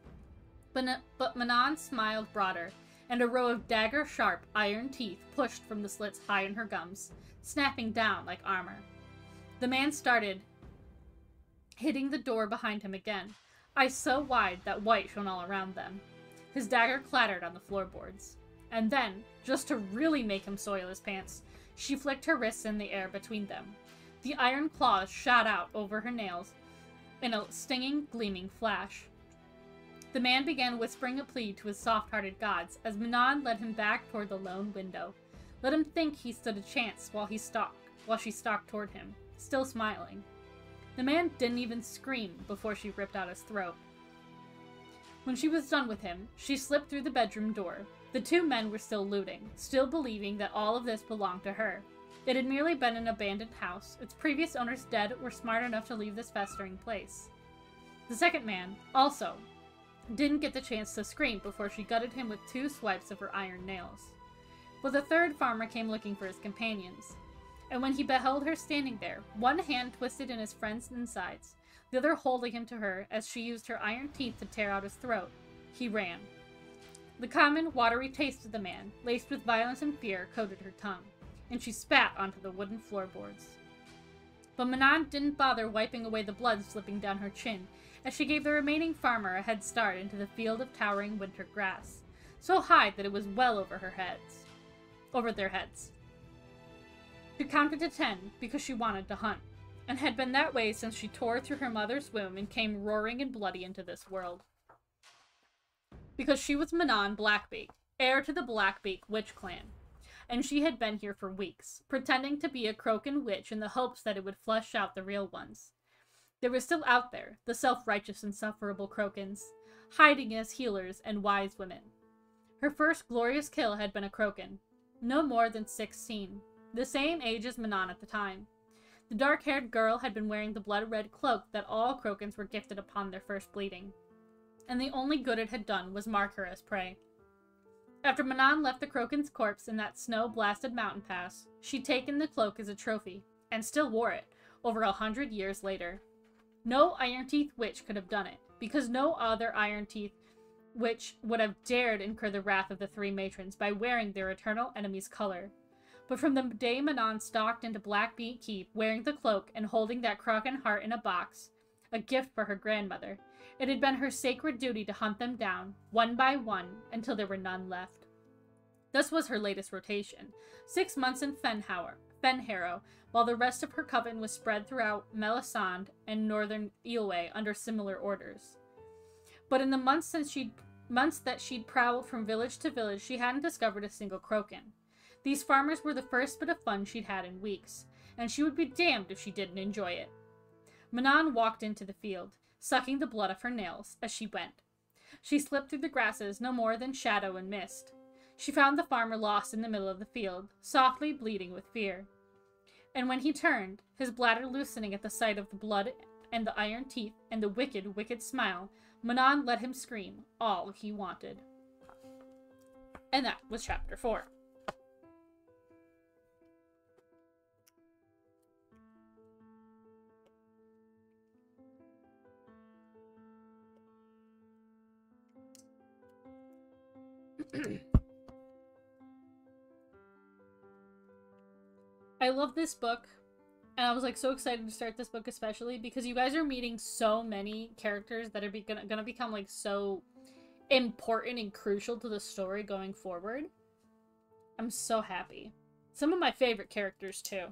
But Manon smiled broader, and a row of dagger-sharp iron teeth pushed from the slits high in her gums, snapping down like armor. The man started, hitting the door behind him again, eyes so wide that white shone all around them. His dagger clattered on the floorboards. And then, just to really make him soil his pants, she flicked her wrists in the air between them. The iron claws shot out over her nails in a stinging, gleaming flash. The man began whispering a plea to his soft-hearted gods as Manon led him back toward the lone window. Let him think he stood a chance while she stalked toward him, still smiling. The man didn't even scream before she ripped out his throat. When she was done with him, she slipped through the bedroom door. The 2 men were still looting, still believing that all of this belonged to her. It had merely been an abandoned house. Its previous owners dead were smart enough to leave this festering place. The second man, also, didn't get the chance to scream before she gutted him with 2 swipes of her iron nails. But the third farmer came looking for his companions. And when he beheld her standing there, one hand twisted in his friend's insides, the other holding him to her as she used her iron teeth to tear out his throat, he ran. The common, watery taste of the man, laced with violence and fear, coated her tongue, and she spat onto the wooden floorboards. But Manon didn't bother wiping away the blood slipping down her chin, as she gave the remaining farmer a head start into the field of towering winter grass, so high that it was well over their heads. She counted to 10 because she wanted to hunt, and had been that way since she tore through her mother's womb and came roaring and bloody into this world. Because she was Manon Blackbeak, heir to the Blackbeak witch clan, and she had been here for weeks, pretending to be a Croakan witch in the hopes that it would flush out the real ones. They were still out there, the self-righteous, insufferable Croakans, hiding as healers and wise women. Her first glorious kill had been a Croakan, no more than 16, the same age as Manon at the time. The dark-haired girl had been wearing the blood-red cloak that all Croakans were gifted upon their first bleeding, and the only good it had done was mark her as prey. After Manon left the Croakan's corpse in that snow-blasted mountain pass, she'd taken the cloak as a trophy, and still wore it, over 100 years later. No Iron Teeth witch could have done it, because no other Iron Teeth witch would have dared incur the wrath of the three matrons by wearing their eternal enemy's color. But from the day Manon stalked into Blackbeak Keep wearing the cloak and holding that Croakan heart in a box, a gift for her grandmother, it had been her sacred duty to hunt them down, one by one, until there were none left. This was her latest rotation, 6 months in Fenharrow, while the rest of her coven was spread throughout Melisande and northern Eelway under similar orders. But in the months that she'd prowled from village to village, she hadn't discovered a single Croakan. These farmers were the first bit of fun she'd had in weeks, and she would be damned if she didn't enjoy it. Manon walked into the field, sucking the blood off her nails as she went. She slipped through the grasses no more than shadow and mist. She found the farmer lost in the middle of the field, softly bleeding with fear. And when he turned, his bladder loosening at the sight of the blood and the iron teeth and the wicked, wicked smile, Manon let him scream all he wanted. And that was chapter 4. I love this book, and I was like so excited to start this book, especially because you guys are meeting so many characters that are gonna become like so important and crucial to the story going forward. I'm so happy. Some of my favorite characters too.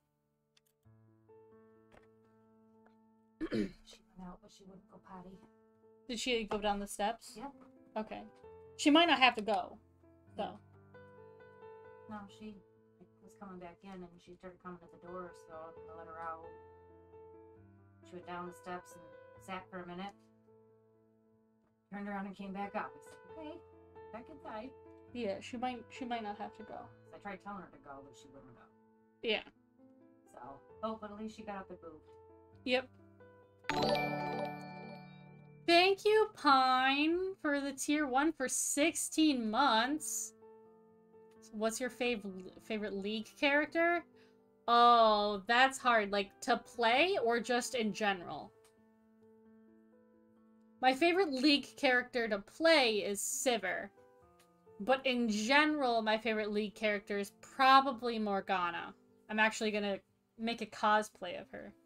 She went out, but she wouldn't go potty. Did she go down the steps? Yep. Okay. She might not have to go, though. No, she was coming back in, and she started coming to the door, so I let her out. She went down the steps and sat for a minute. Turned around and came back up. I said, okay, back inside. Yeah, she might not have to go. So I tried telling her to go, but she wouldn't go. Yeah. So, oh, but at least she got up and moved. Yep. Thank you, Pine, for the tier 1 for 16 months. So what's your favorite League character? Oh, that's hard. Like, to play or just in general? My favorite League character to play is Sivir. But in general, my favorite League character is probably Morgana. I'm actually gonna make a cosplay of her.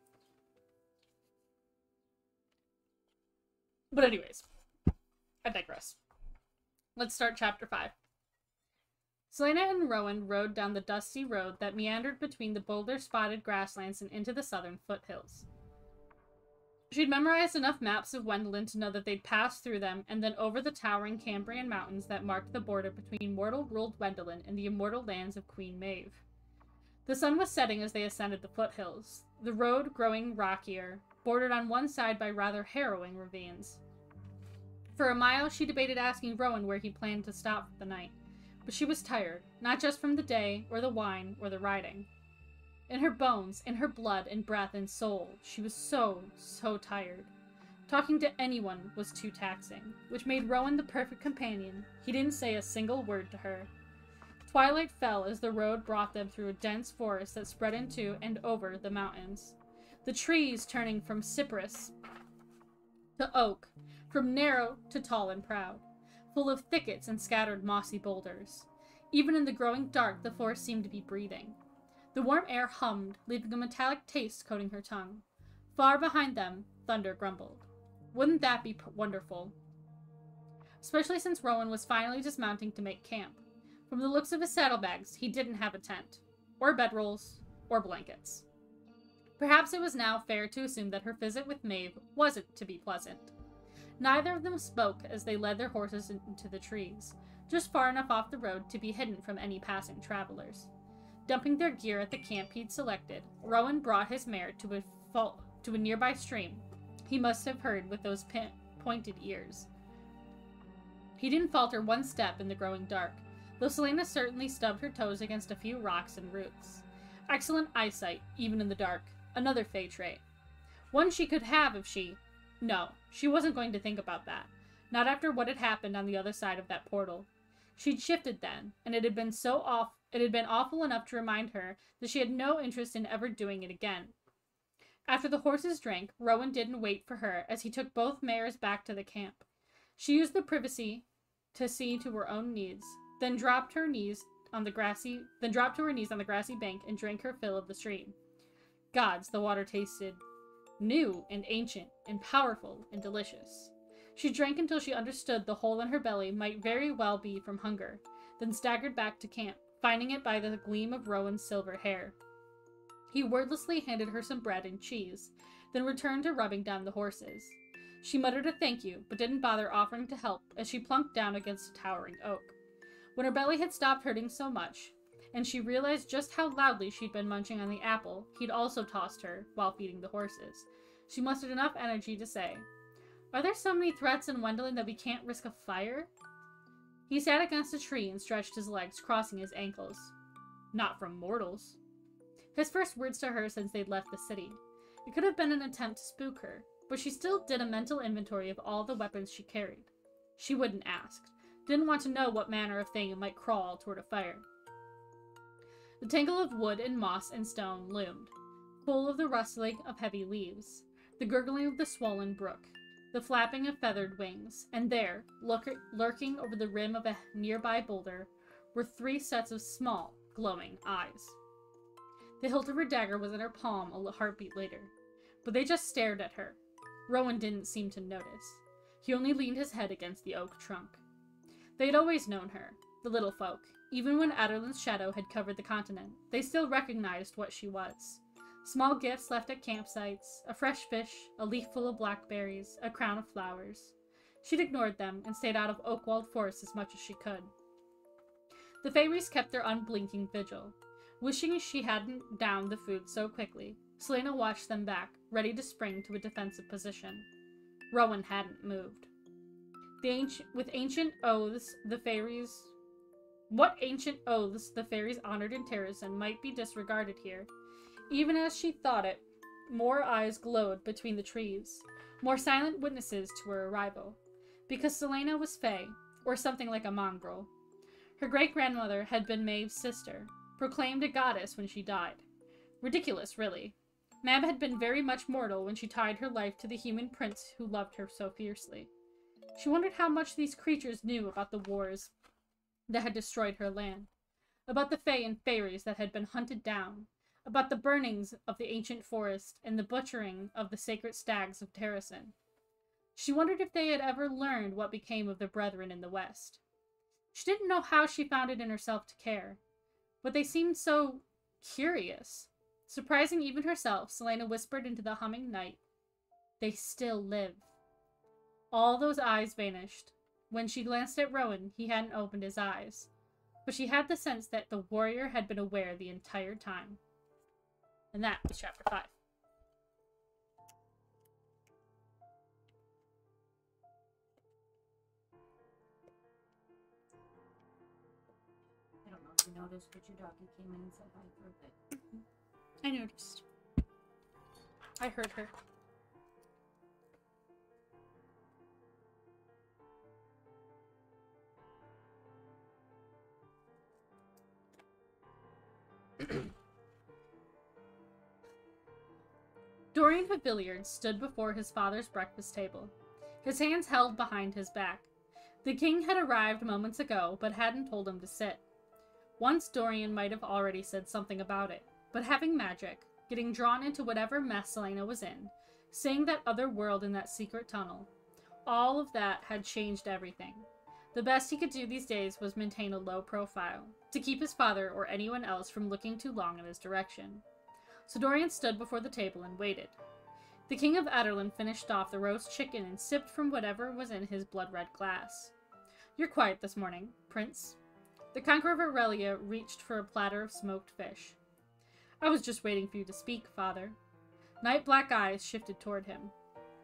But anyways, I digress. Let's start chapter 5. Selena and Rowan rode down the dusty road that meandered between the boulder-spotted grasslands and into the southern foothills. She'd memorized enough maps of Wendlyn to know that they'd pass through them and then over the towering Cambrian mountains that marked the border between mortal-ruled Wendlyn and the immortal lands of Queen Maeve. The sun was setting as they ascended the foothills, the road growing rockier, bordered on one side by rather harrowing ravines. For a mile, she debated asking Rowan where he planned to stop for the night, but she was tired, not just from the day, or the wine, or the riding. In her bones, in her blood and breath and soul, she was so tired. Talking to anyone was too taxing, which made Rowan the perfect companion. He didn't say a single word to her. Twilight fell as the road brought them through a dense forest that spread into and over the mountains. The trees turning from cypress to oak, from narrow to tall and proud, full of thickets and scattered mossy boulders. Even in the growing dark, the forest seemed to be breathing. The warm air hummed, leaving a metallic taste coating her tongue. Far behind them, thunder grumbled. Wouldn't that be wonderful? Especially since Rowan was finally dismounting to make camp. From the looks of his saddlebags, he didn't have a tent, or bedrolls, or blankets. Perhaps it was now fair to assume that her visit with Maeve wasn't to be pleasant. Neither of them spoke as they led their horses into the trees, just far enough off the road to be hidden from any passing travelers. Dumping their gear at the camp he'd selected, Rowan brought his mare to a nearby stream he must have heard with those pointed ears. He didn't falter one step in the growing dark, though Selena certainly stubbed her toes against a few rocks and roots. Excellent eyesight, even in the dark, another Fae trait. One she could have if she... No, she wasn't going to think about that. Not after what had happened on the other side of that portal. She'd shifted then, and it had been awful enough to remind her that she had no interest in ever doing it again. After the horses drank, Rowan didn't wait for her as he took both mares back to the camp. She used the privacy to see to her own needs, then dropped to her knees on the grassy bank and drank her fill of the stream. Gods, the water tasted new and ancient and powerful and delicious. She drank until she understood the hole in her belly might very well be from hunger, then staggered back to camp, finding it by the gleam of Rowan's silver hair. He wordlessly handed her some bread and cheese, then returned to rubbing down the horses. She muttered a thank you, but didn't bother offering to help as she plunked down against a towering oak. When her belly had stopped hurting so much, and she realized just how loudly she'd been munching on the apple he'd also tossed her while feeding the horses, she mustered enough energy to say, "Are there so many threats in Wendelin that we can't risk a fire?" He sat against a tree and stretched his legs, crossing his ankles. "Not from mortals." His first words to her since they'd left the city. It could have been an attempt to spook her, but she still did a mental inventory of all the weapons she carried. She wouldn't ask. Didn't want to know what manner of thing might crawl toward a fire. The tangle of wood and moss and stone loomed, full of the rustling of heavy leaves, the gurgling of the swollen brook, the flapping of feathered wings, and there, lurking over the rim of a nearby boulder, were 3 sets of small, glowing eyes. The hilt of her dagger was in her palm a heartbeat later, but they just stared at her. Rowan didn't seem to notice. He only leaned his head against the oak trunk. They'd always known her, the little folk. Even when Adderlin's shadow had covered the continent, they still recognized what she was. Small gifts left at campsites, a fresh fish, a leaf full of blackberries, a crown of flowers. She'd ignored them and stayed out of Oakwald Forest as much as she could. The fairies kept their unblinking vigil. Wishing she hadn't downed the food so quickly, Selena watched them back, ready to spring to a defensive position. Rowan hadn't moved. What ancient oaths the fairies honored in Terrazin might be disregarded here. Even as she thought it, more eyes glowed between the trees, more silent witnesses to her arrival. Because Selena was Fae, or something like a mongrel. Her great-grandmother had been Maeve's sister, proclaimed a goddess when she died. Ridiculous, really. Mab had been very much mortal when she tied her life to the human prince who loved her so fiercely. She wondered how much these creatures knew about the wars that had destroyed her land, about the Fae and fairies that had been hunted down, about the burnings of the ancient forest and the butchering of the sacred stags of Terrazin. She wondered if they had ever learned what became of their brethren in the west. She didn't know how she found it in herself to care, but they seemed so curious. Surprising even herself, Selena whispered into the humming night, "They still live." All those eyes vanished. When she glanced at Rowan, he hadn't opened his eyes, but she had the sense that the warrior had been aware the entire time. And that was chapter 5. I don't know if you noticed, but your doggy came in and said hi for a bit. I noticed. I heard her. Dorian Paviliard stood before his father's breakfast table, his hands held behind his back. The king had arrived moments ago, but hadn't told him to sit. Once Dorian might have already said something about it, but having magic, getting drawn into whatever mess Selena was in, seeing that other world in that secret tunnel, all of that had changed everything. The best he could do these days was maintain a low profile, to keep his father or anyone else from looking too long in his direction. So Dorian stood before the table and waited. The King of Aderlin finished off the roast chicken and sipped from whatever was in his blood-red glass. "You're quiet this morning, Prince." The Conqueror of Aurelia reached for a platter of smoked fish. "I was just waiting for you to speak, Father." Night-black eyes shifted toward him.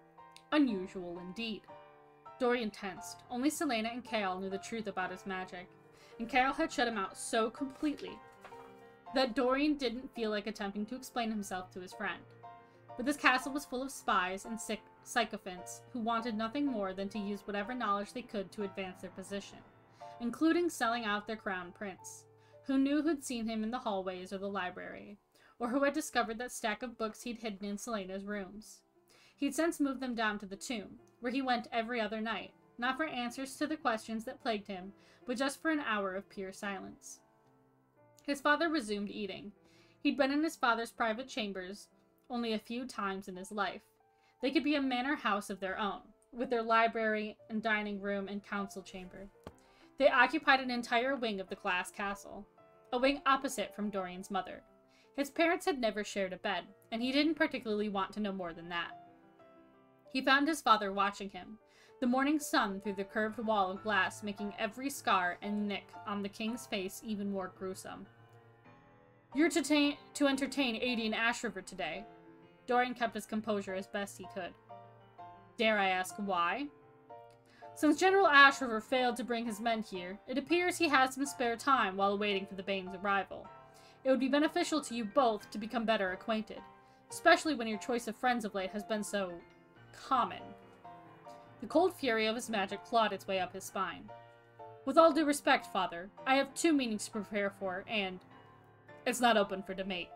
Unusual indeed. Dorian tensed. Only Selena and Kael knew the truth about his magic, and Kael had shut him out so completely that Dorian didn't feel like attempting to explain himself to his friend. But this castle was full of spies and sycophants who wanted nothing more than to use whatever knowledge they could to advance their position, including selling out their crown prince, who'd seen him in the hallways or the library, or who had discovered that stack of books he'd hidden in Selena's rooms. He'd since moved them down to the tomb, where he went every other night, not for answers to the questions that plagued him, but just for an hour of pure silence. His father resumed eating. He'd been in his father's private chambers only a few times in his life. They could be a manor house of their own, with their library and dining room and council chamber. They occupied an entire wing of the glass castle, a wing opposite from Dorian's mother. His parents had never shared a bed, and he didn't particularly want to know more than that. He found his father watching him, the morning sun through the curved wall of glass making every scar and nick on the king's face even more gruesome. "You're to entertain Adian Ashriver today." Dorian kept his composure as best he could. "Dare I ask why?" "Since General Ashriver failed to bring his men here, it appears he has some spare time while waiting for the Bane's arrival. It would be beneficial to you both to become better acquainted, especially when your choice of friends of late has been so common." The cold fury of his magic clawed its way up his spine. "With all due respect, Father, I have 2 meetings to prepare for, and it's not open for debate.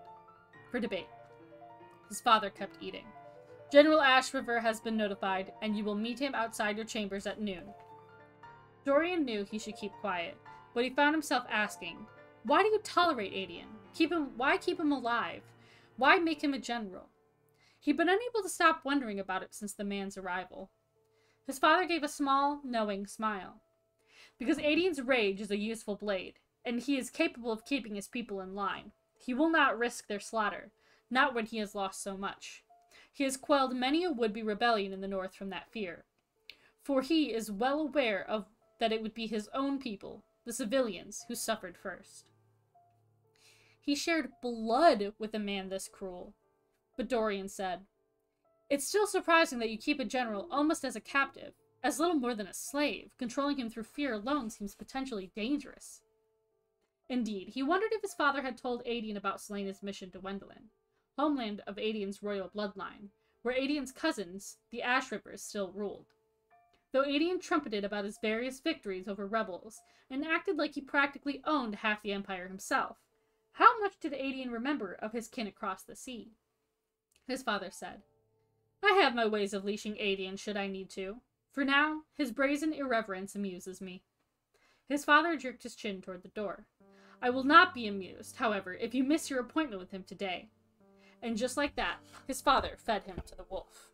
His father kept eating. "General Ashriver has been notified, and you will meet him outside your chambers at noon." Dorian knew he should keep quiet, but he found himself asking, why do you tolerate Adian? Why keep him alive? Why make him a general? He'd been unable to stop wondering about it since the man's arrival. His father gave a small, knowing smile. "Because Adian's rage is a useful blade, and he is capable of keeping his people in line. He will not risk their slaughter, not when he has lost so much. He has quelled many a would-be rebellion in the north from that fear. For he is well aware of that it would be his own people, the civilians, who suffered first." He shared blood with a man this cruel. But Dorian said, "It's still surprising that you keep a general almost as a captive, as little more than a slave. Controlling him through fear alone seems potentially dangerous." Indeed, he wondered if his father had told Adian about Selena's mission to Wendelin, homeland of Adian's royal bloodline, where Adian's cousins, the Ashrivers, still ruled. Though Adian trumpeted about his various victories over rebels, and acted like he practically owned half the empire himself, how much did Adian remember of his kin across the sea? His father said, "I have my ways of leashing Adian should I need to. For now, his brazen irreverence amuses me." His father jerked his chin toward the door. "I will not be amused, however, if you miss your appointment with him today." And just like that, his father fed him to the wolf.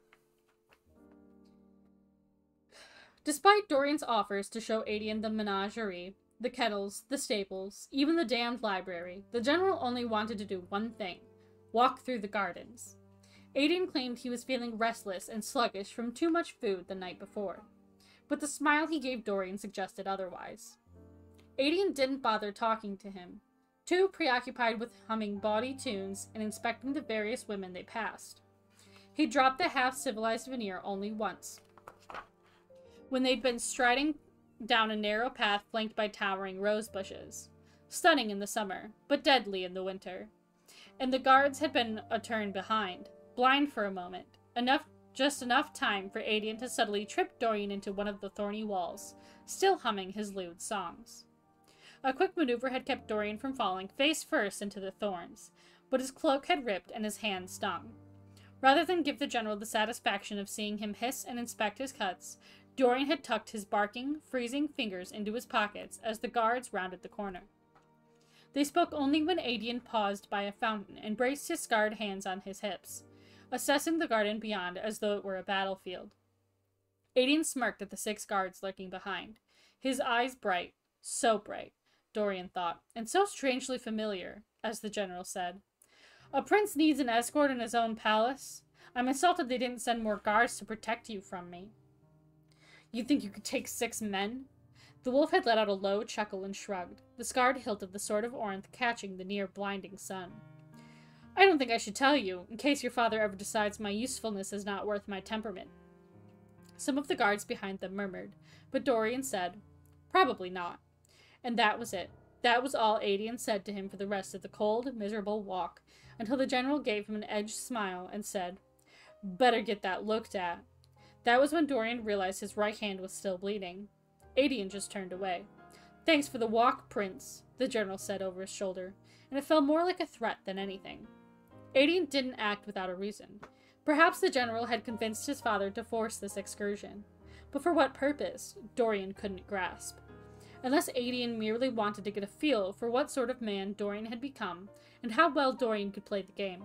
Despite Dorian's offers to show Adian the menagerie, the kettles, the stables, even the damned library, the general only wanted to do one thing: walk through the gardens. Adian claimed he was feeling restless and sluggish from too much food the night before, but the smile he gave Dorian suggested otherwise. Adian didn't bother talking to him, too preoccupied with humming bawdy tunes and inspecting the various women they passed. He dropped the half-civilized veneer only once, when they'd been striding down a narrow path flanked by towering rose bushes, stunning in the summer, but deadly in the winter. And the guards had been a turn behind, blind for a moment, just enough time for Adian to suddenly trip Dorian into one of the thorny walls, still humming his lewd songs. A quick maneuver had kept Dorian from falling face first into the thorns, but his cloak had ripped and his hand stung. Rather than give the general the satisfaction of seeing him hiss and inspect his cuts, Dorian had tucked his barking, freezing fingers into his pockets as the guards rounded the corner. They spoke only when Adian paused by a fountain and braced his scarred hands on his hips, assessing the garden beyond as though it were a battlefield. Adian smirked at the 6 guards lurking behind, his eyes bright, so bright, Dorian thought, and so strangely familiar, as the general said. A prince needs an escort in his own palace. I'm insulted they didn't send more guards to protect you from me. You think you could take 6 men? The wolf had let out a low chuckle and shrugged, the scarred hilt of the sword of Orinth catching the near blinding sun. I don't think I should tell you, in case your father ever decides my usefulness is not worth my temperament. Some of the guards behind them murmured, but Dorian said, probably not. And that was it. That was all Adian said to him for the rest of the cold, miserable walk, until the general gave him an edged smile and said, better get that looked at. That was when Dorian realized his right hand was still bleeding. Adian just turned away. Thanks for the walk, Prince, the general said over his shoulder, and it felt more like a threat than anything. Adian didn't act without a reason. Perhaps the general had convinced his father to force this excursion. But for what purpose, Dorian couldn't grasp. Unless Adian merely wanted to get a feel for what sort of man Dorian had become, and how well Dorian could play the game.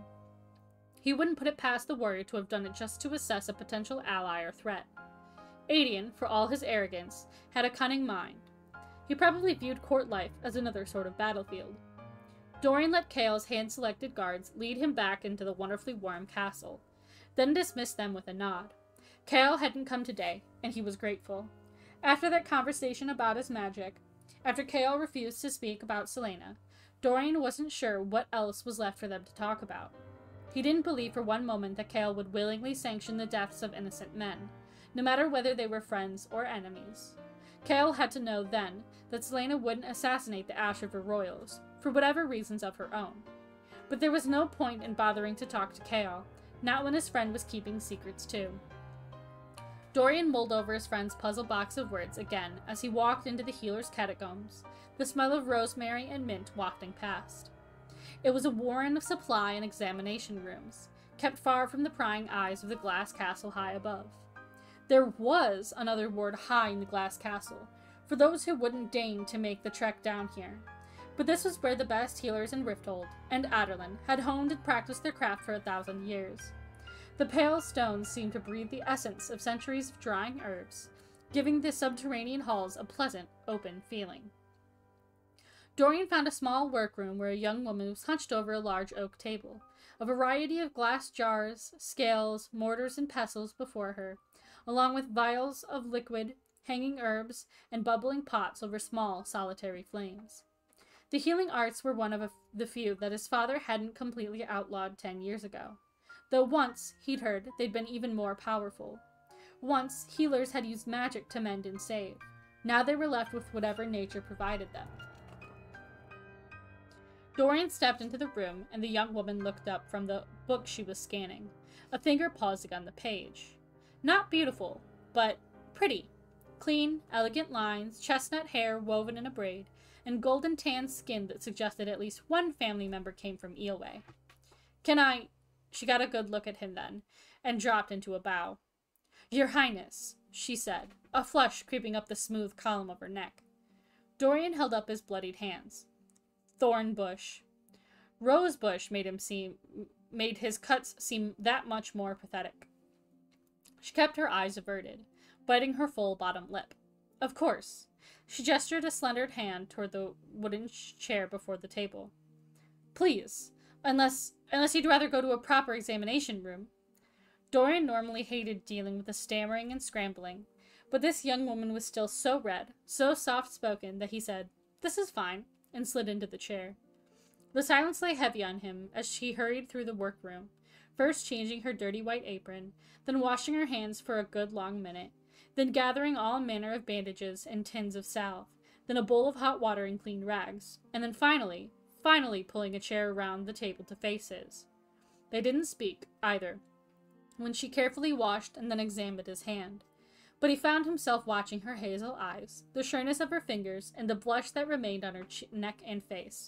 He wouldn't put it past the warrior to have done it just to assess a potential ally or threat. Adian, for all his arrogance, had a cunning mind. He probably viewed court life as another sort of battlefield. Dorian let Chaol's hand-selected guards lead him back into the wonderfully warm castle, then dismissed them with a nod. Chaol hadn't come today, and he was grateful. After that conversation about his magic, after Chaol refused to speak about Selena, Dorian wasn't sure what else was left for them to talk about. He didn't believe for one moment that Chaol would willingly sanction the deaths of innocent men, no matter whether they were friends or enemies. Chaol had to know then that Selena wouldn't assassinate the Ash River royals, for whatever reasons of her own. But there was no point in bothering to talk to Chaol, not when his friend was keeping secrets too. Dorian mulled over his friend's puzzle box of words again as he walked into the healer's catacombs, the smell of rosemary and mint wafting past. It was a warren of supply and examination rooms, kept far from the prying eyes of the glass castle high above. There was another ward high in the glass castle, for those who wouldn't deign to make the trek down here. But this was where the best healers in Rifthold and Aderlin had honed and practiced their craft for 1,000 years. The pale stones seemed to breathe the essence of centuries of drying herbs, giving the subterranean halls a pleasant, open feeling. Dorian found a small workroom where a young woman was hunched over a large oak table, a variety of glass jars, scales, mortars, and pestles before her, along with vials of liquid, hanging herbs, and bubbling pots over small, solitary flames. The healing arts were one of the few that his father hadn't completely outlawed 10 years ago, though once, he'd heard, they'd been even more powerful. Once, healers had used magic to mend and save. Now they were left with whatever nature provided them. Dorian stepped into the room, and the young woman looked up from the book she was scanning, a finger pausing on the page. Not beautiful, but pretty. Clean, elegant lines, chestnut hair woven in a braid, and golden tan skin that suggested at least one family member came from Eelway. Can I... She got a good look at him then, and dropped into a bow. Your Highness, she said, a flush creeping up the smooth column of her neck. Dorian held up his bloodied hands. Thorn bush. Rosebush made his cuts seem that much more pathetic. She kept her eyes averted, biting her full bottom lip. Of course. She gestured a slender hand toward the wooden chair before the table. Please, unless you'd rather go to a proper examination room. Dorian normally hated dealing with the stammering and scrambling, but this young woman was still so red, so soft-spoken that he said, "This is fine," and slid into the chair. The silence lay heavy on him as she hurried through the workroom, first changing her dirty white apron, then washing her hands for a good long minute, then gathering all manner of bandages and tins of salve, then a bowl of hot water and clean rags, and then finally pulling a chair around the table to face his. They didn't speak, either, when she carefully washed and then examined his hand. but he found himself watching her hazel eyes, the shyness of her fingers, and the blush that remained on her neck and face.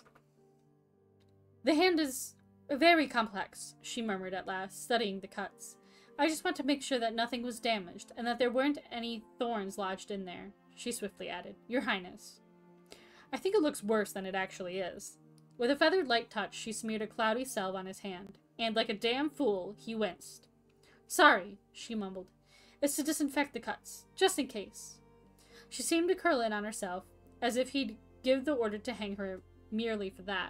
"The hand is very complex," she murmured at last, studying the cuts. "I just want to make sure that nothing was damaged, and that there weren't any thorns lodged in there," she swiftly added. "Your Highness." "I think it looks worse than it actually is." With a feathered light touch, she smeared a cloudy salve on his hand, and, like a damn fool, he winced. "Sorry," she mumbled. "It's to disinfect the cuts, just in case." She seemed to curl in on herself, as if he'd give the order to hang her merely for that.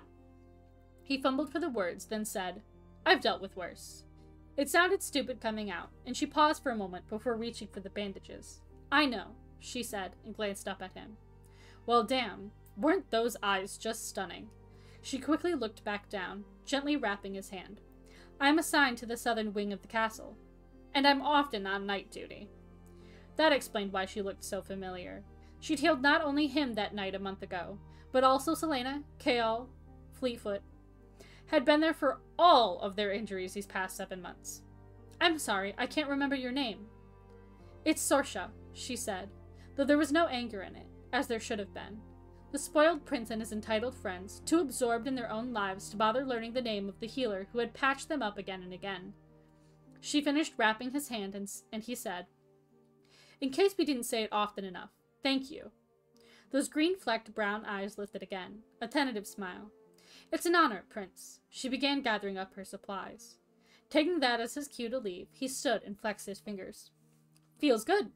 He fumbled for the words, then said, "I've dealt with worse." It sounded stupid coming out, and she paused for a moment before reaching for the bandages. "I know," she said, and glanced up at him. Well, damn, weren't those eyes just stunning? She quickly looked back down, gently wrapping his hand. "I'm assigned to the southern wing of the castle, and I'm often on night duty." That explained why she looked so familiar. She'd healed not only him that night a month ago, but also Selena, Kaol, Fleetfoot. Had been there for all of their injuries these past 7 months. "I'm sorry, I can't remember your name." "It's Sorsha," she said, though there was no anger in it, as there should have been. The spoiled prince and his entitled friends, too absorbed in their own lives to bother learning the name of the healer who had patched them up again and again. She finished wrapping his hand, and he said, "In case we didn't say it often enough, thank you." Those green-flecked brown eyes lifted again, a tentative smile. "It's an honor, Prince." She began gathering up her supplies. Taking that as his cue to leave, he stood and flexed his fingers. "Feels good."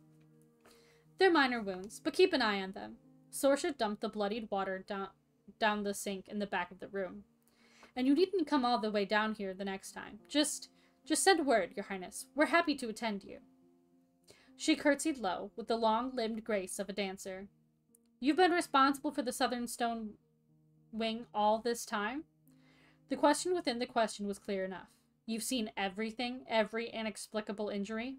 "They're minor wounds, but keep an eye on them." Sorsha dumped the bloodied water down the sink in the back of the room. "And you needn't come all the way down here the next time. Just send word, Your Highness. We're happy to attend you." She curtsied low, with the long-limbed grace of a dancer. "You've been responsible for the southern stone wing all this time?" The question within the question was clear enough. "You've seen everything, every inexplicable injury?"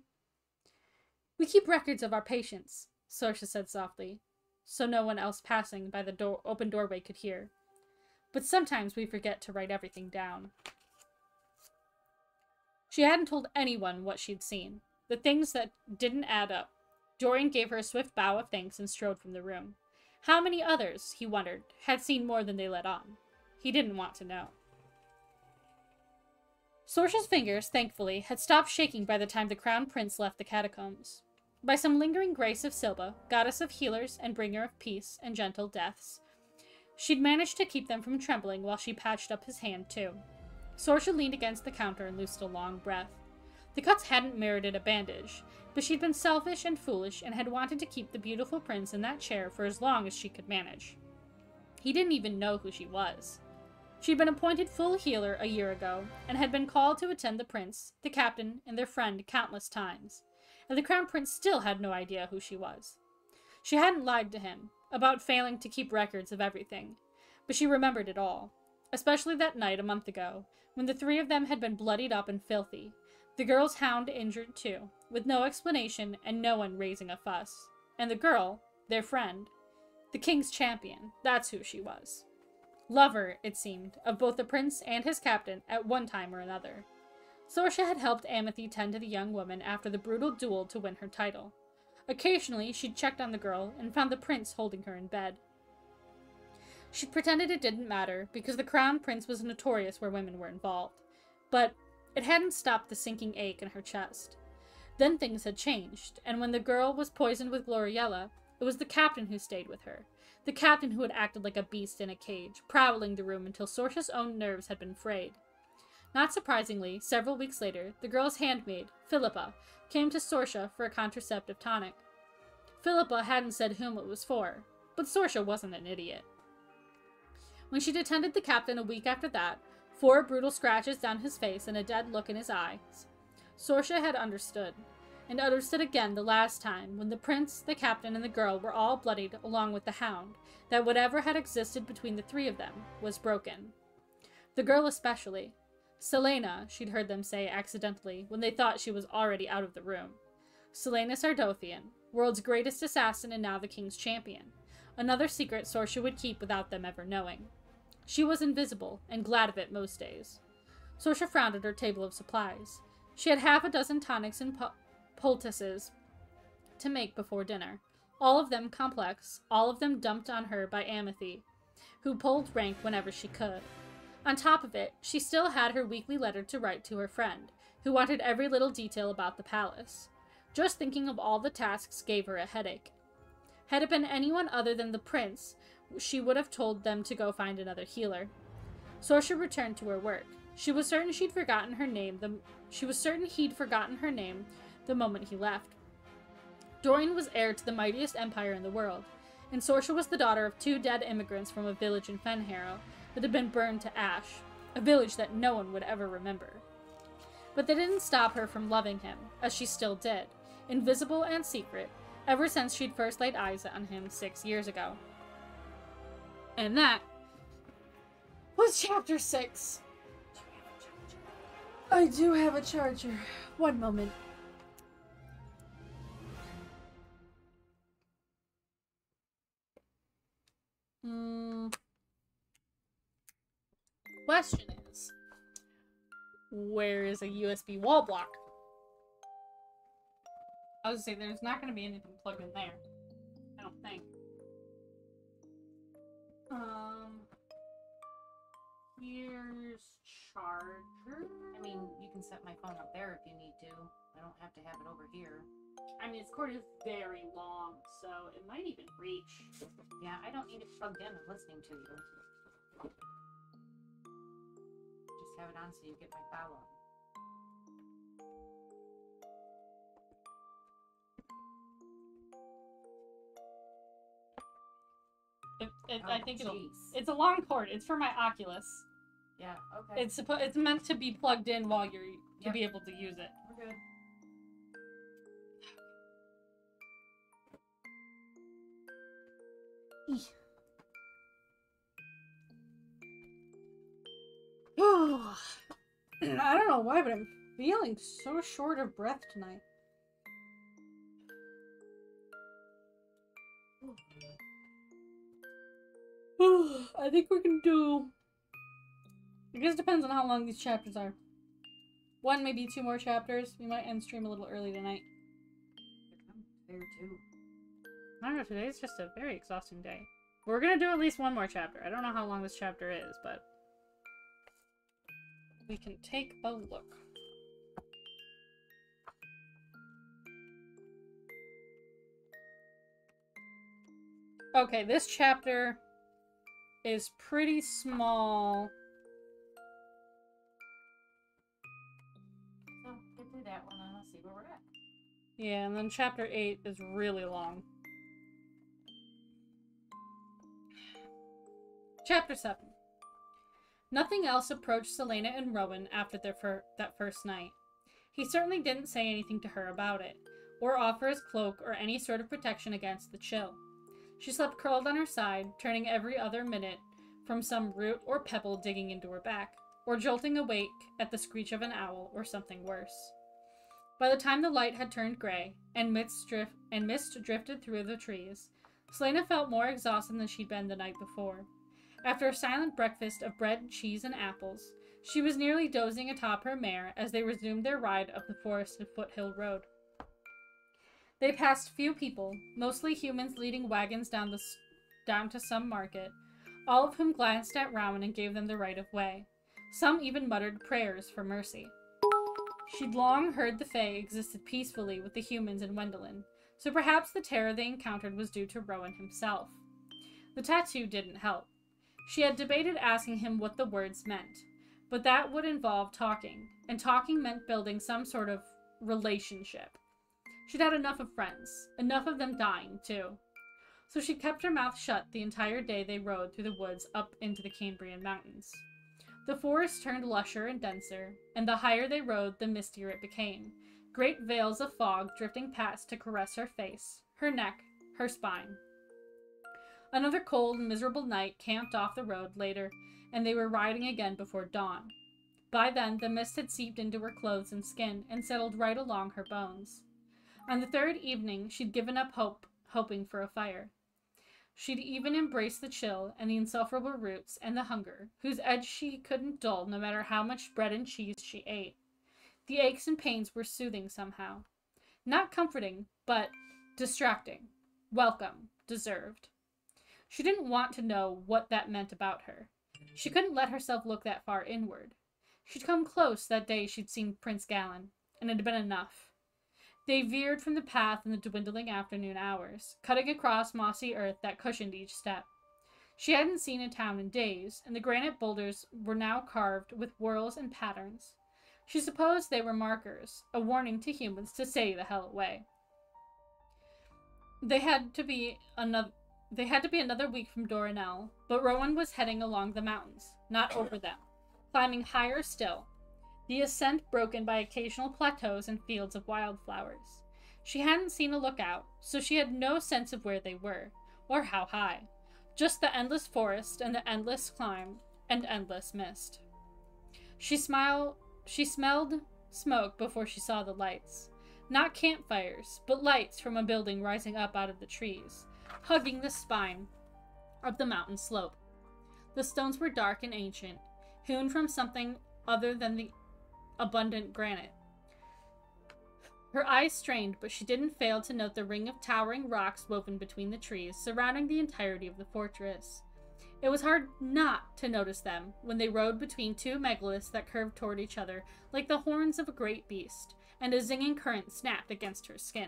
"We keep records of our patients," Sorsha said softly, so no one else passing by the open doorway could hear. "But sometimes we forget to write everything down." She hadn't told anyone what she'd seen, the things that didn't add up. Dorian gave her a swift bow of thanks and strode from the room. How many others, he wondered, had seen more than they let on? He didn't want to know. Sorsha's fingers, thankfully, had stopped shaking by the time the Crown Prince left the catacombs. By some lingering grace of Silba, goddess of healers and bringer of peace and gentle deaths, she'd managed to keep them from trembling while she patched up his hand, too. Sorsha leaned against the counter and loosed a long breath. The cuts hadn't merited a bandage, but she'd been selfish and foolish and had wanted to keep the beautiful prince in that chair for as long as she could manage. He didn't even know who she was. She'd been appointed full healer a year ago, and had been called to attend the prince, the captain, and their friend countless times, and the Crown Prince still had no idea who she was. She hadn't lied to him about failing to keep records of everything, but she remembered it all, especially that night a month ago, when the three of them had been bloodied up and filthy, the girl's hound injured too, with no explanation and no one raising a fuss, and the girl, their friend, the king's champion, that's who she was. Lover, it seemed, of both the prince and his captain at one time or another. Sorsha had helped Amethy tend to the young woman after the brutal duel to win her title. Occasionally, she'd checked on the girl and found the prince holding her in bed. She'd pretended it didn't matter, because the Crown Prince was notorious where women were involved. But it hadn't stopped the sinking ache in her chest. Then things had changed, and when the girl was poisoned with Gloriella, it was the captain who stayed with her. The captain who had acted like a beast in a cage, prowling the room until Sorsha's own nerves had been frayed. Not surprisingly, several weeks later, the girl's handmaid, Philippa, came to Sorsha for a contraceptive tonic. Philippa hadn't said whom it was for, but Sorsha wasn't an idiot. When she'd attended the captain a week after that, 4 brutal scratches down his face and a dead look in his eyes, Sorsha had understood, and understood again the last time when the prince, the captain, and the girl were all bloodied along with the hound, that whatever had existed between the 3 of them was broken. The girl especially. Selena, she'd heard them say accidentally when they thought she was already out of the room. Selena Sardothian, world's greatest assassin and now the king's champion. Another secret Sorsha would keep without them ever knowing. She was invisible, and glad of it most days. Sorsha frowned at her table of supplies. She had half a dozen tonics and poultices to make before dinner. All of them complex, all of them dumped on her by Amethy, who pulled rank whenever she could. On top of it, she still had her weekly letter to write to her friend, who wanted every little detail about the palace. Just thinking of all the tasks gave her a headache. Had it been anyone other than the prince, she would have told them to go find another healer. Sorsha returned to her work. She was certain he'd forgotten her name the moment he left. Dorian was heir to the mightiest empire in the world, and Sorsha was the daughter of 2 dead immigrants from a village in Fenharrow that had been burned to ash, a village that no one would ever remember. But that didn't stop her from loving him, as she still did, invisible and secret, ever since she'd first laid eyes on him 6 years ago. And that was chapter 6. I do have a charger. One moment. Question is, where is a USB wall block? I was gonna say, there's not gonna be anything plugged in there. I don't think. Here's charger. I mean, you can set my phone up there if you need to. I don't have to have it over here. I mean, its cord is very long, so it might even reach. Yeah, I don't need it plugged in and listening to you. Just have it on so you get my follow. I think it's a long cord. It's for my Oculus. Yeah, okay. It's meant to be plugged in while you're be able to use it. We're good. I don't know why, but I'm feeling so short of breath tonight. I think we can do... I guess it depends on how long these chapters are. 1, maybe 2 more chapters. We might end stream a little early tonight. There too. I don't know, today's just a very exhausting day. We're gonna do at least 1 more chapter. I don't know how long this chapter is, but... we can take a look. Okay, this chapter is pretty small. So, we'll do that one and I'll see where we're at. Yeah, and then chapter 8 is really long. Chapter 7. Nothing else approached Selena and Rowan after that first night. He certainly didn't say anything to her about it, or offer his cloak or any sort of protection against the chill. She slept curled on her side, turning every other minute from some root or pebble digging into her back, or jolting awake at the screech of an owl or something worse. By the time the light had turned gray, and mist drifted through the trees, Selena felt more exhausted than she'd been the night before. After a silent breakfast of bread, cheese, and apples, she was nearly dozing atop her mare as they resumed their ride up the forested foothill road. They passed few people, mostly humans leading wagons down to some market, all of whom glanced at Rowan and gave them the right of way. Some even muttered prayers for mercy. She'd long heard the Fae existed peacefully with the humans in Wendelin, so perhaps the terror they encountered was due to Rowan himself. The tattoo didn't help. She had debated asking him what the words meant, but that would involve talking, and talking meant building some sort of relationship. She'd had enough of friends, enough of them dying, too. So she kept her mouth shut the entire day they rode through the woods up into the Cambrian mountains. The forest turned lusher and denser, and the higher they rode, the mistier it became, great veils of fog drifting past to caress her face, her neck, her spine. Another cold, miserable night camped off the road later, and they were riding again before dawn. By then, the mist had seeped into her clothes and skin and settled right along her bones. On the 3rd evening, she'd given up hoping for a fire. She'd even embraced the chill and the insufferable roots and the hunger, whose edge she couldn't dull no matter how much bread and cheese she ate. The aches and pains were soothing somehow. Not comforting, but Distracting. Welcome. Deserved. She didn't want to know what that meant about her. She couldn't let herself look that far inward. She'd come close that day she'd seen Prince Gallon, and it had been enough. They veered from the path in the dwindling afternoon hours, cutting across mossy earth that cushioned each step. She hadn't seen a town in days, and the granite boulders were now carved with whorls and patterns. She supposed they were markers, a warning to humans to stay the hell away. They had to be another week from Doranel, but Rowan was heading along the mountains, not over them, climbing higher still, the ascent broken by occasional plateaus and fields of wildflowers. She hadn't seen a lookout, so she had no sense of where they were, or how high. Just the endless forest and the endless climb and endless mist. She smelled smoke before she saw the lights. Not campfires, but lights from a building rising up out of the trees, hugging the spine of the mountain slope. The stones were dark and ancient, hewn from something other than the abundant granite. Her eyes strained, but she didn't fail to note the ring of towering rocks woven between the trees, surrounding the entirety of the fortress. It was hard not to notice them when they rode between two megaliths that curved toward each other like the horns of a great beast, and a zinging current snapped against her skin.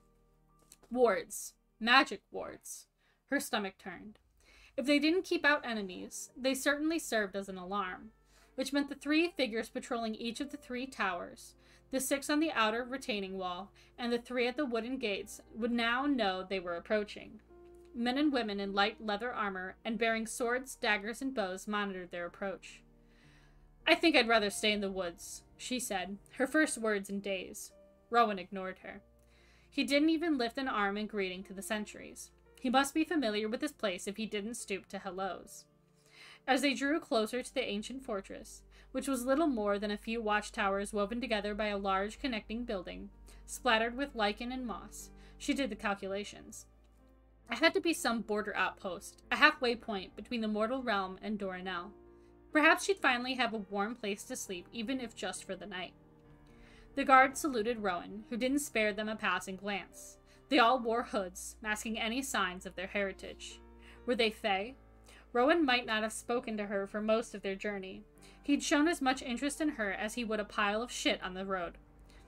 Wards. Magic wards. Her stomach turned. If they didn't keep out enemies, they certainly served as an alarm, which meant the 3 figures patrolling each of the 3 towers, the 6 on the outer retaining wall, and the 3 at the wooden gates, would now know they were approaching. Men and women in light leather armor and bearing swords, daggers, and bows monitored their approach. "I think I'd rather stay in the woods," she said, her first words in days. Rowan ignored her. He didn't even lift an arm in greeting to the sentries. He must be familiar with this place if he didn't stoop to hellos. As they drew closer to the ancient fortress, which was little more than a few watchtowers woven together by a large connecting building, splattered with lichen and moss, she did the calculations. It had to be some border outpost, a halfway point between the mortal realm and Doranel. Perhaps she'd finally have a warm place to sleep, even if just for the night. The guard saluted Rowan, who didn't spare them a passing glance. They all wore hoods, masking any signs of their heritage. Were they Fae? Rowan might not have spoken to her for most of their journey. He'd shown as much interest in her as he would a pile of shit on the road.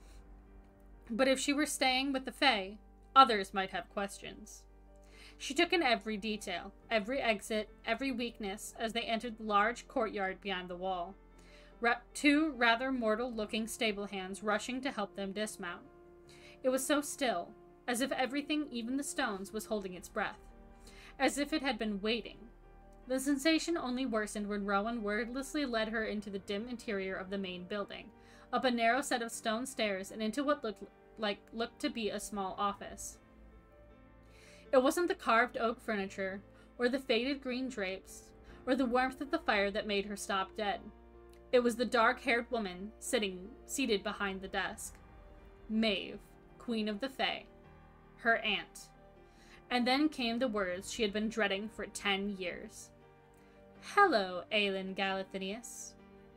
But if she were staying with the Fae, others might have questions. She took in every detail, every exit, every weakness, as they entered the large courtyard beyond the wall. 2 rather mortal-looking stable hands rushing to help them dismount. It was so still, as if everything, even the stones, was holding its breath. As if it had been waiting. The sensation only worsened when Rowan wordlessly led her into the dim interior of the main building, up a narrow set of stone stairs and into what looked to be a small office. It wasn't the carved oak furniture, or the faded green drapes, or the warmth of the fire that made her stop dead. It was the dark-haired woman seated behind the desk. Maeve, Queen of the Fae. Her aunt. And then came the words she had been dreading for 10 years. "Hello, Aelin Galathinius."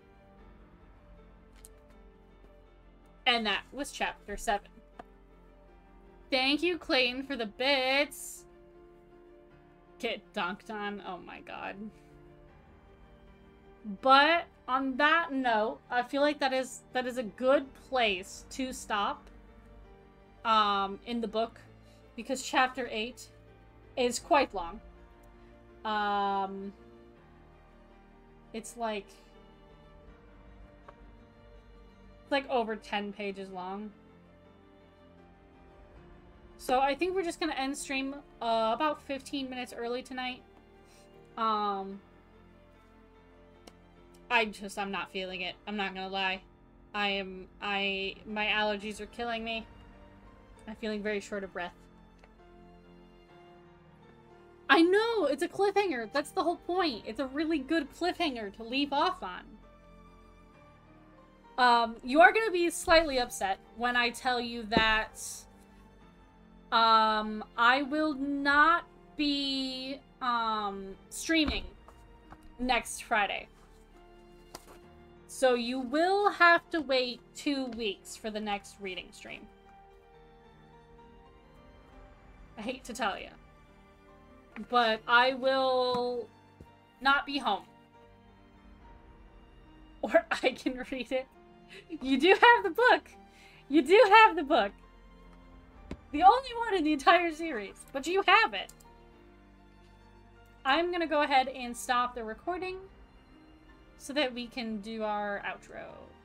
And that was chapter 7. Thank you, Clayton, for the bits. Get dunked on. Oh my god. But on that note, I feel like that is a good place to stop in the book, because chapter 8 is quite long. It's like over 10 pages long. So I think we're just gonna end stream about 15 minutes early tonight. I'm not feeling it. I'm not gonna lie. My allergies are killing me. I'm feeling very short of breath. I know! It's a cliffhanger! That's the whole point! It's a really good cliffhanger to leave off on. You are gonna be slightly upset when I tell you that I will not be streaming next Friday. So you will have to wait 2 weeks for the next reading stream. I hate to tell you. But I will not be home. Or I can read it. You do have the book. You do have the book. The only one in the entire series. But you have it. I'm gonna go ahead and stop the recording so that we can do our outro.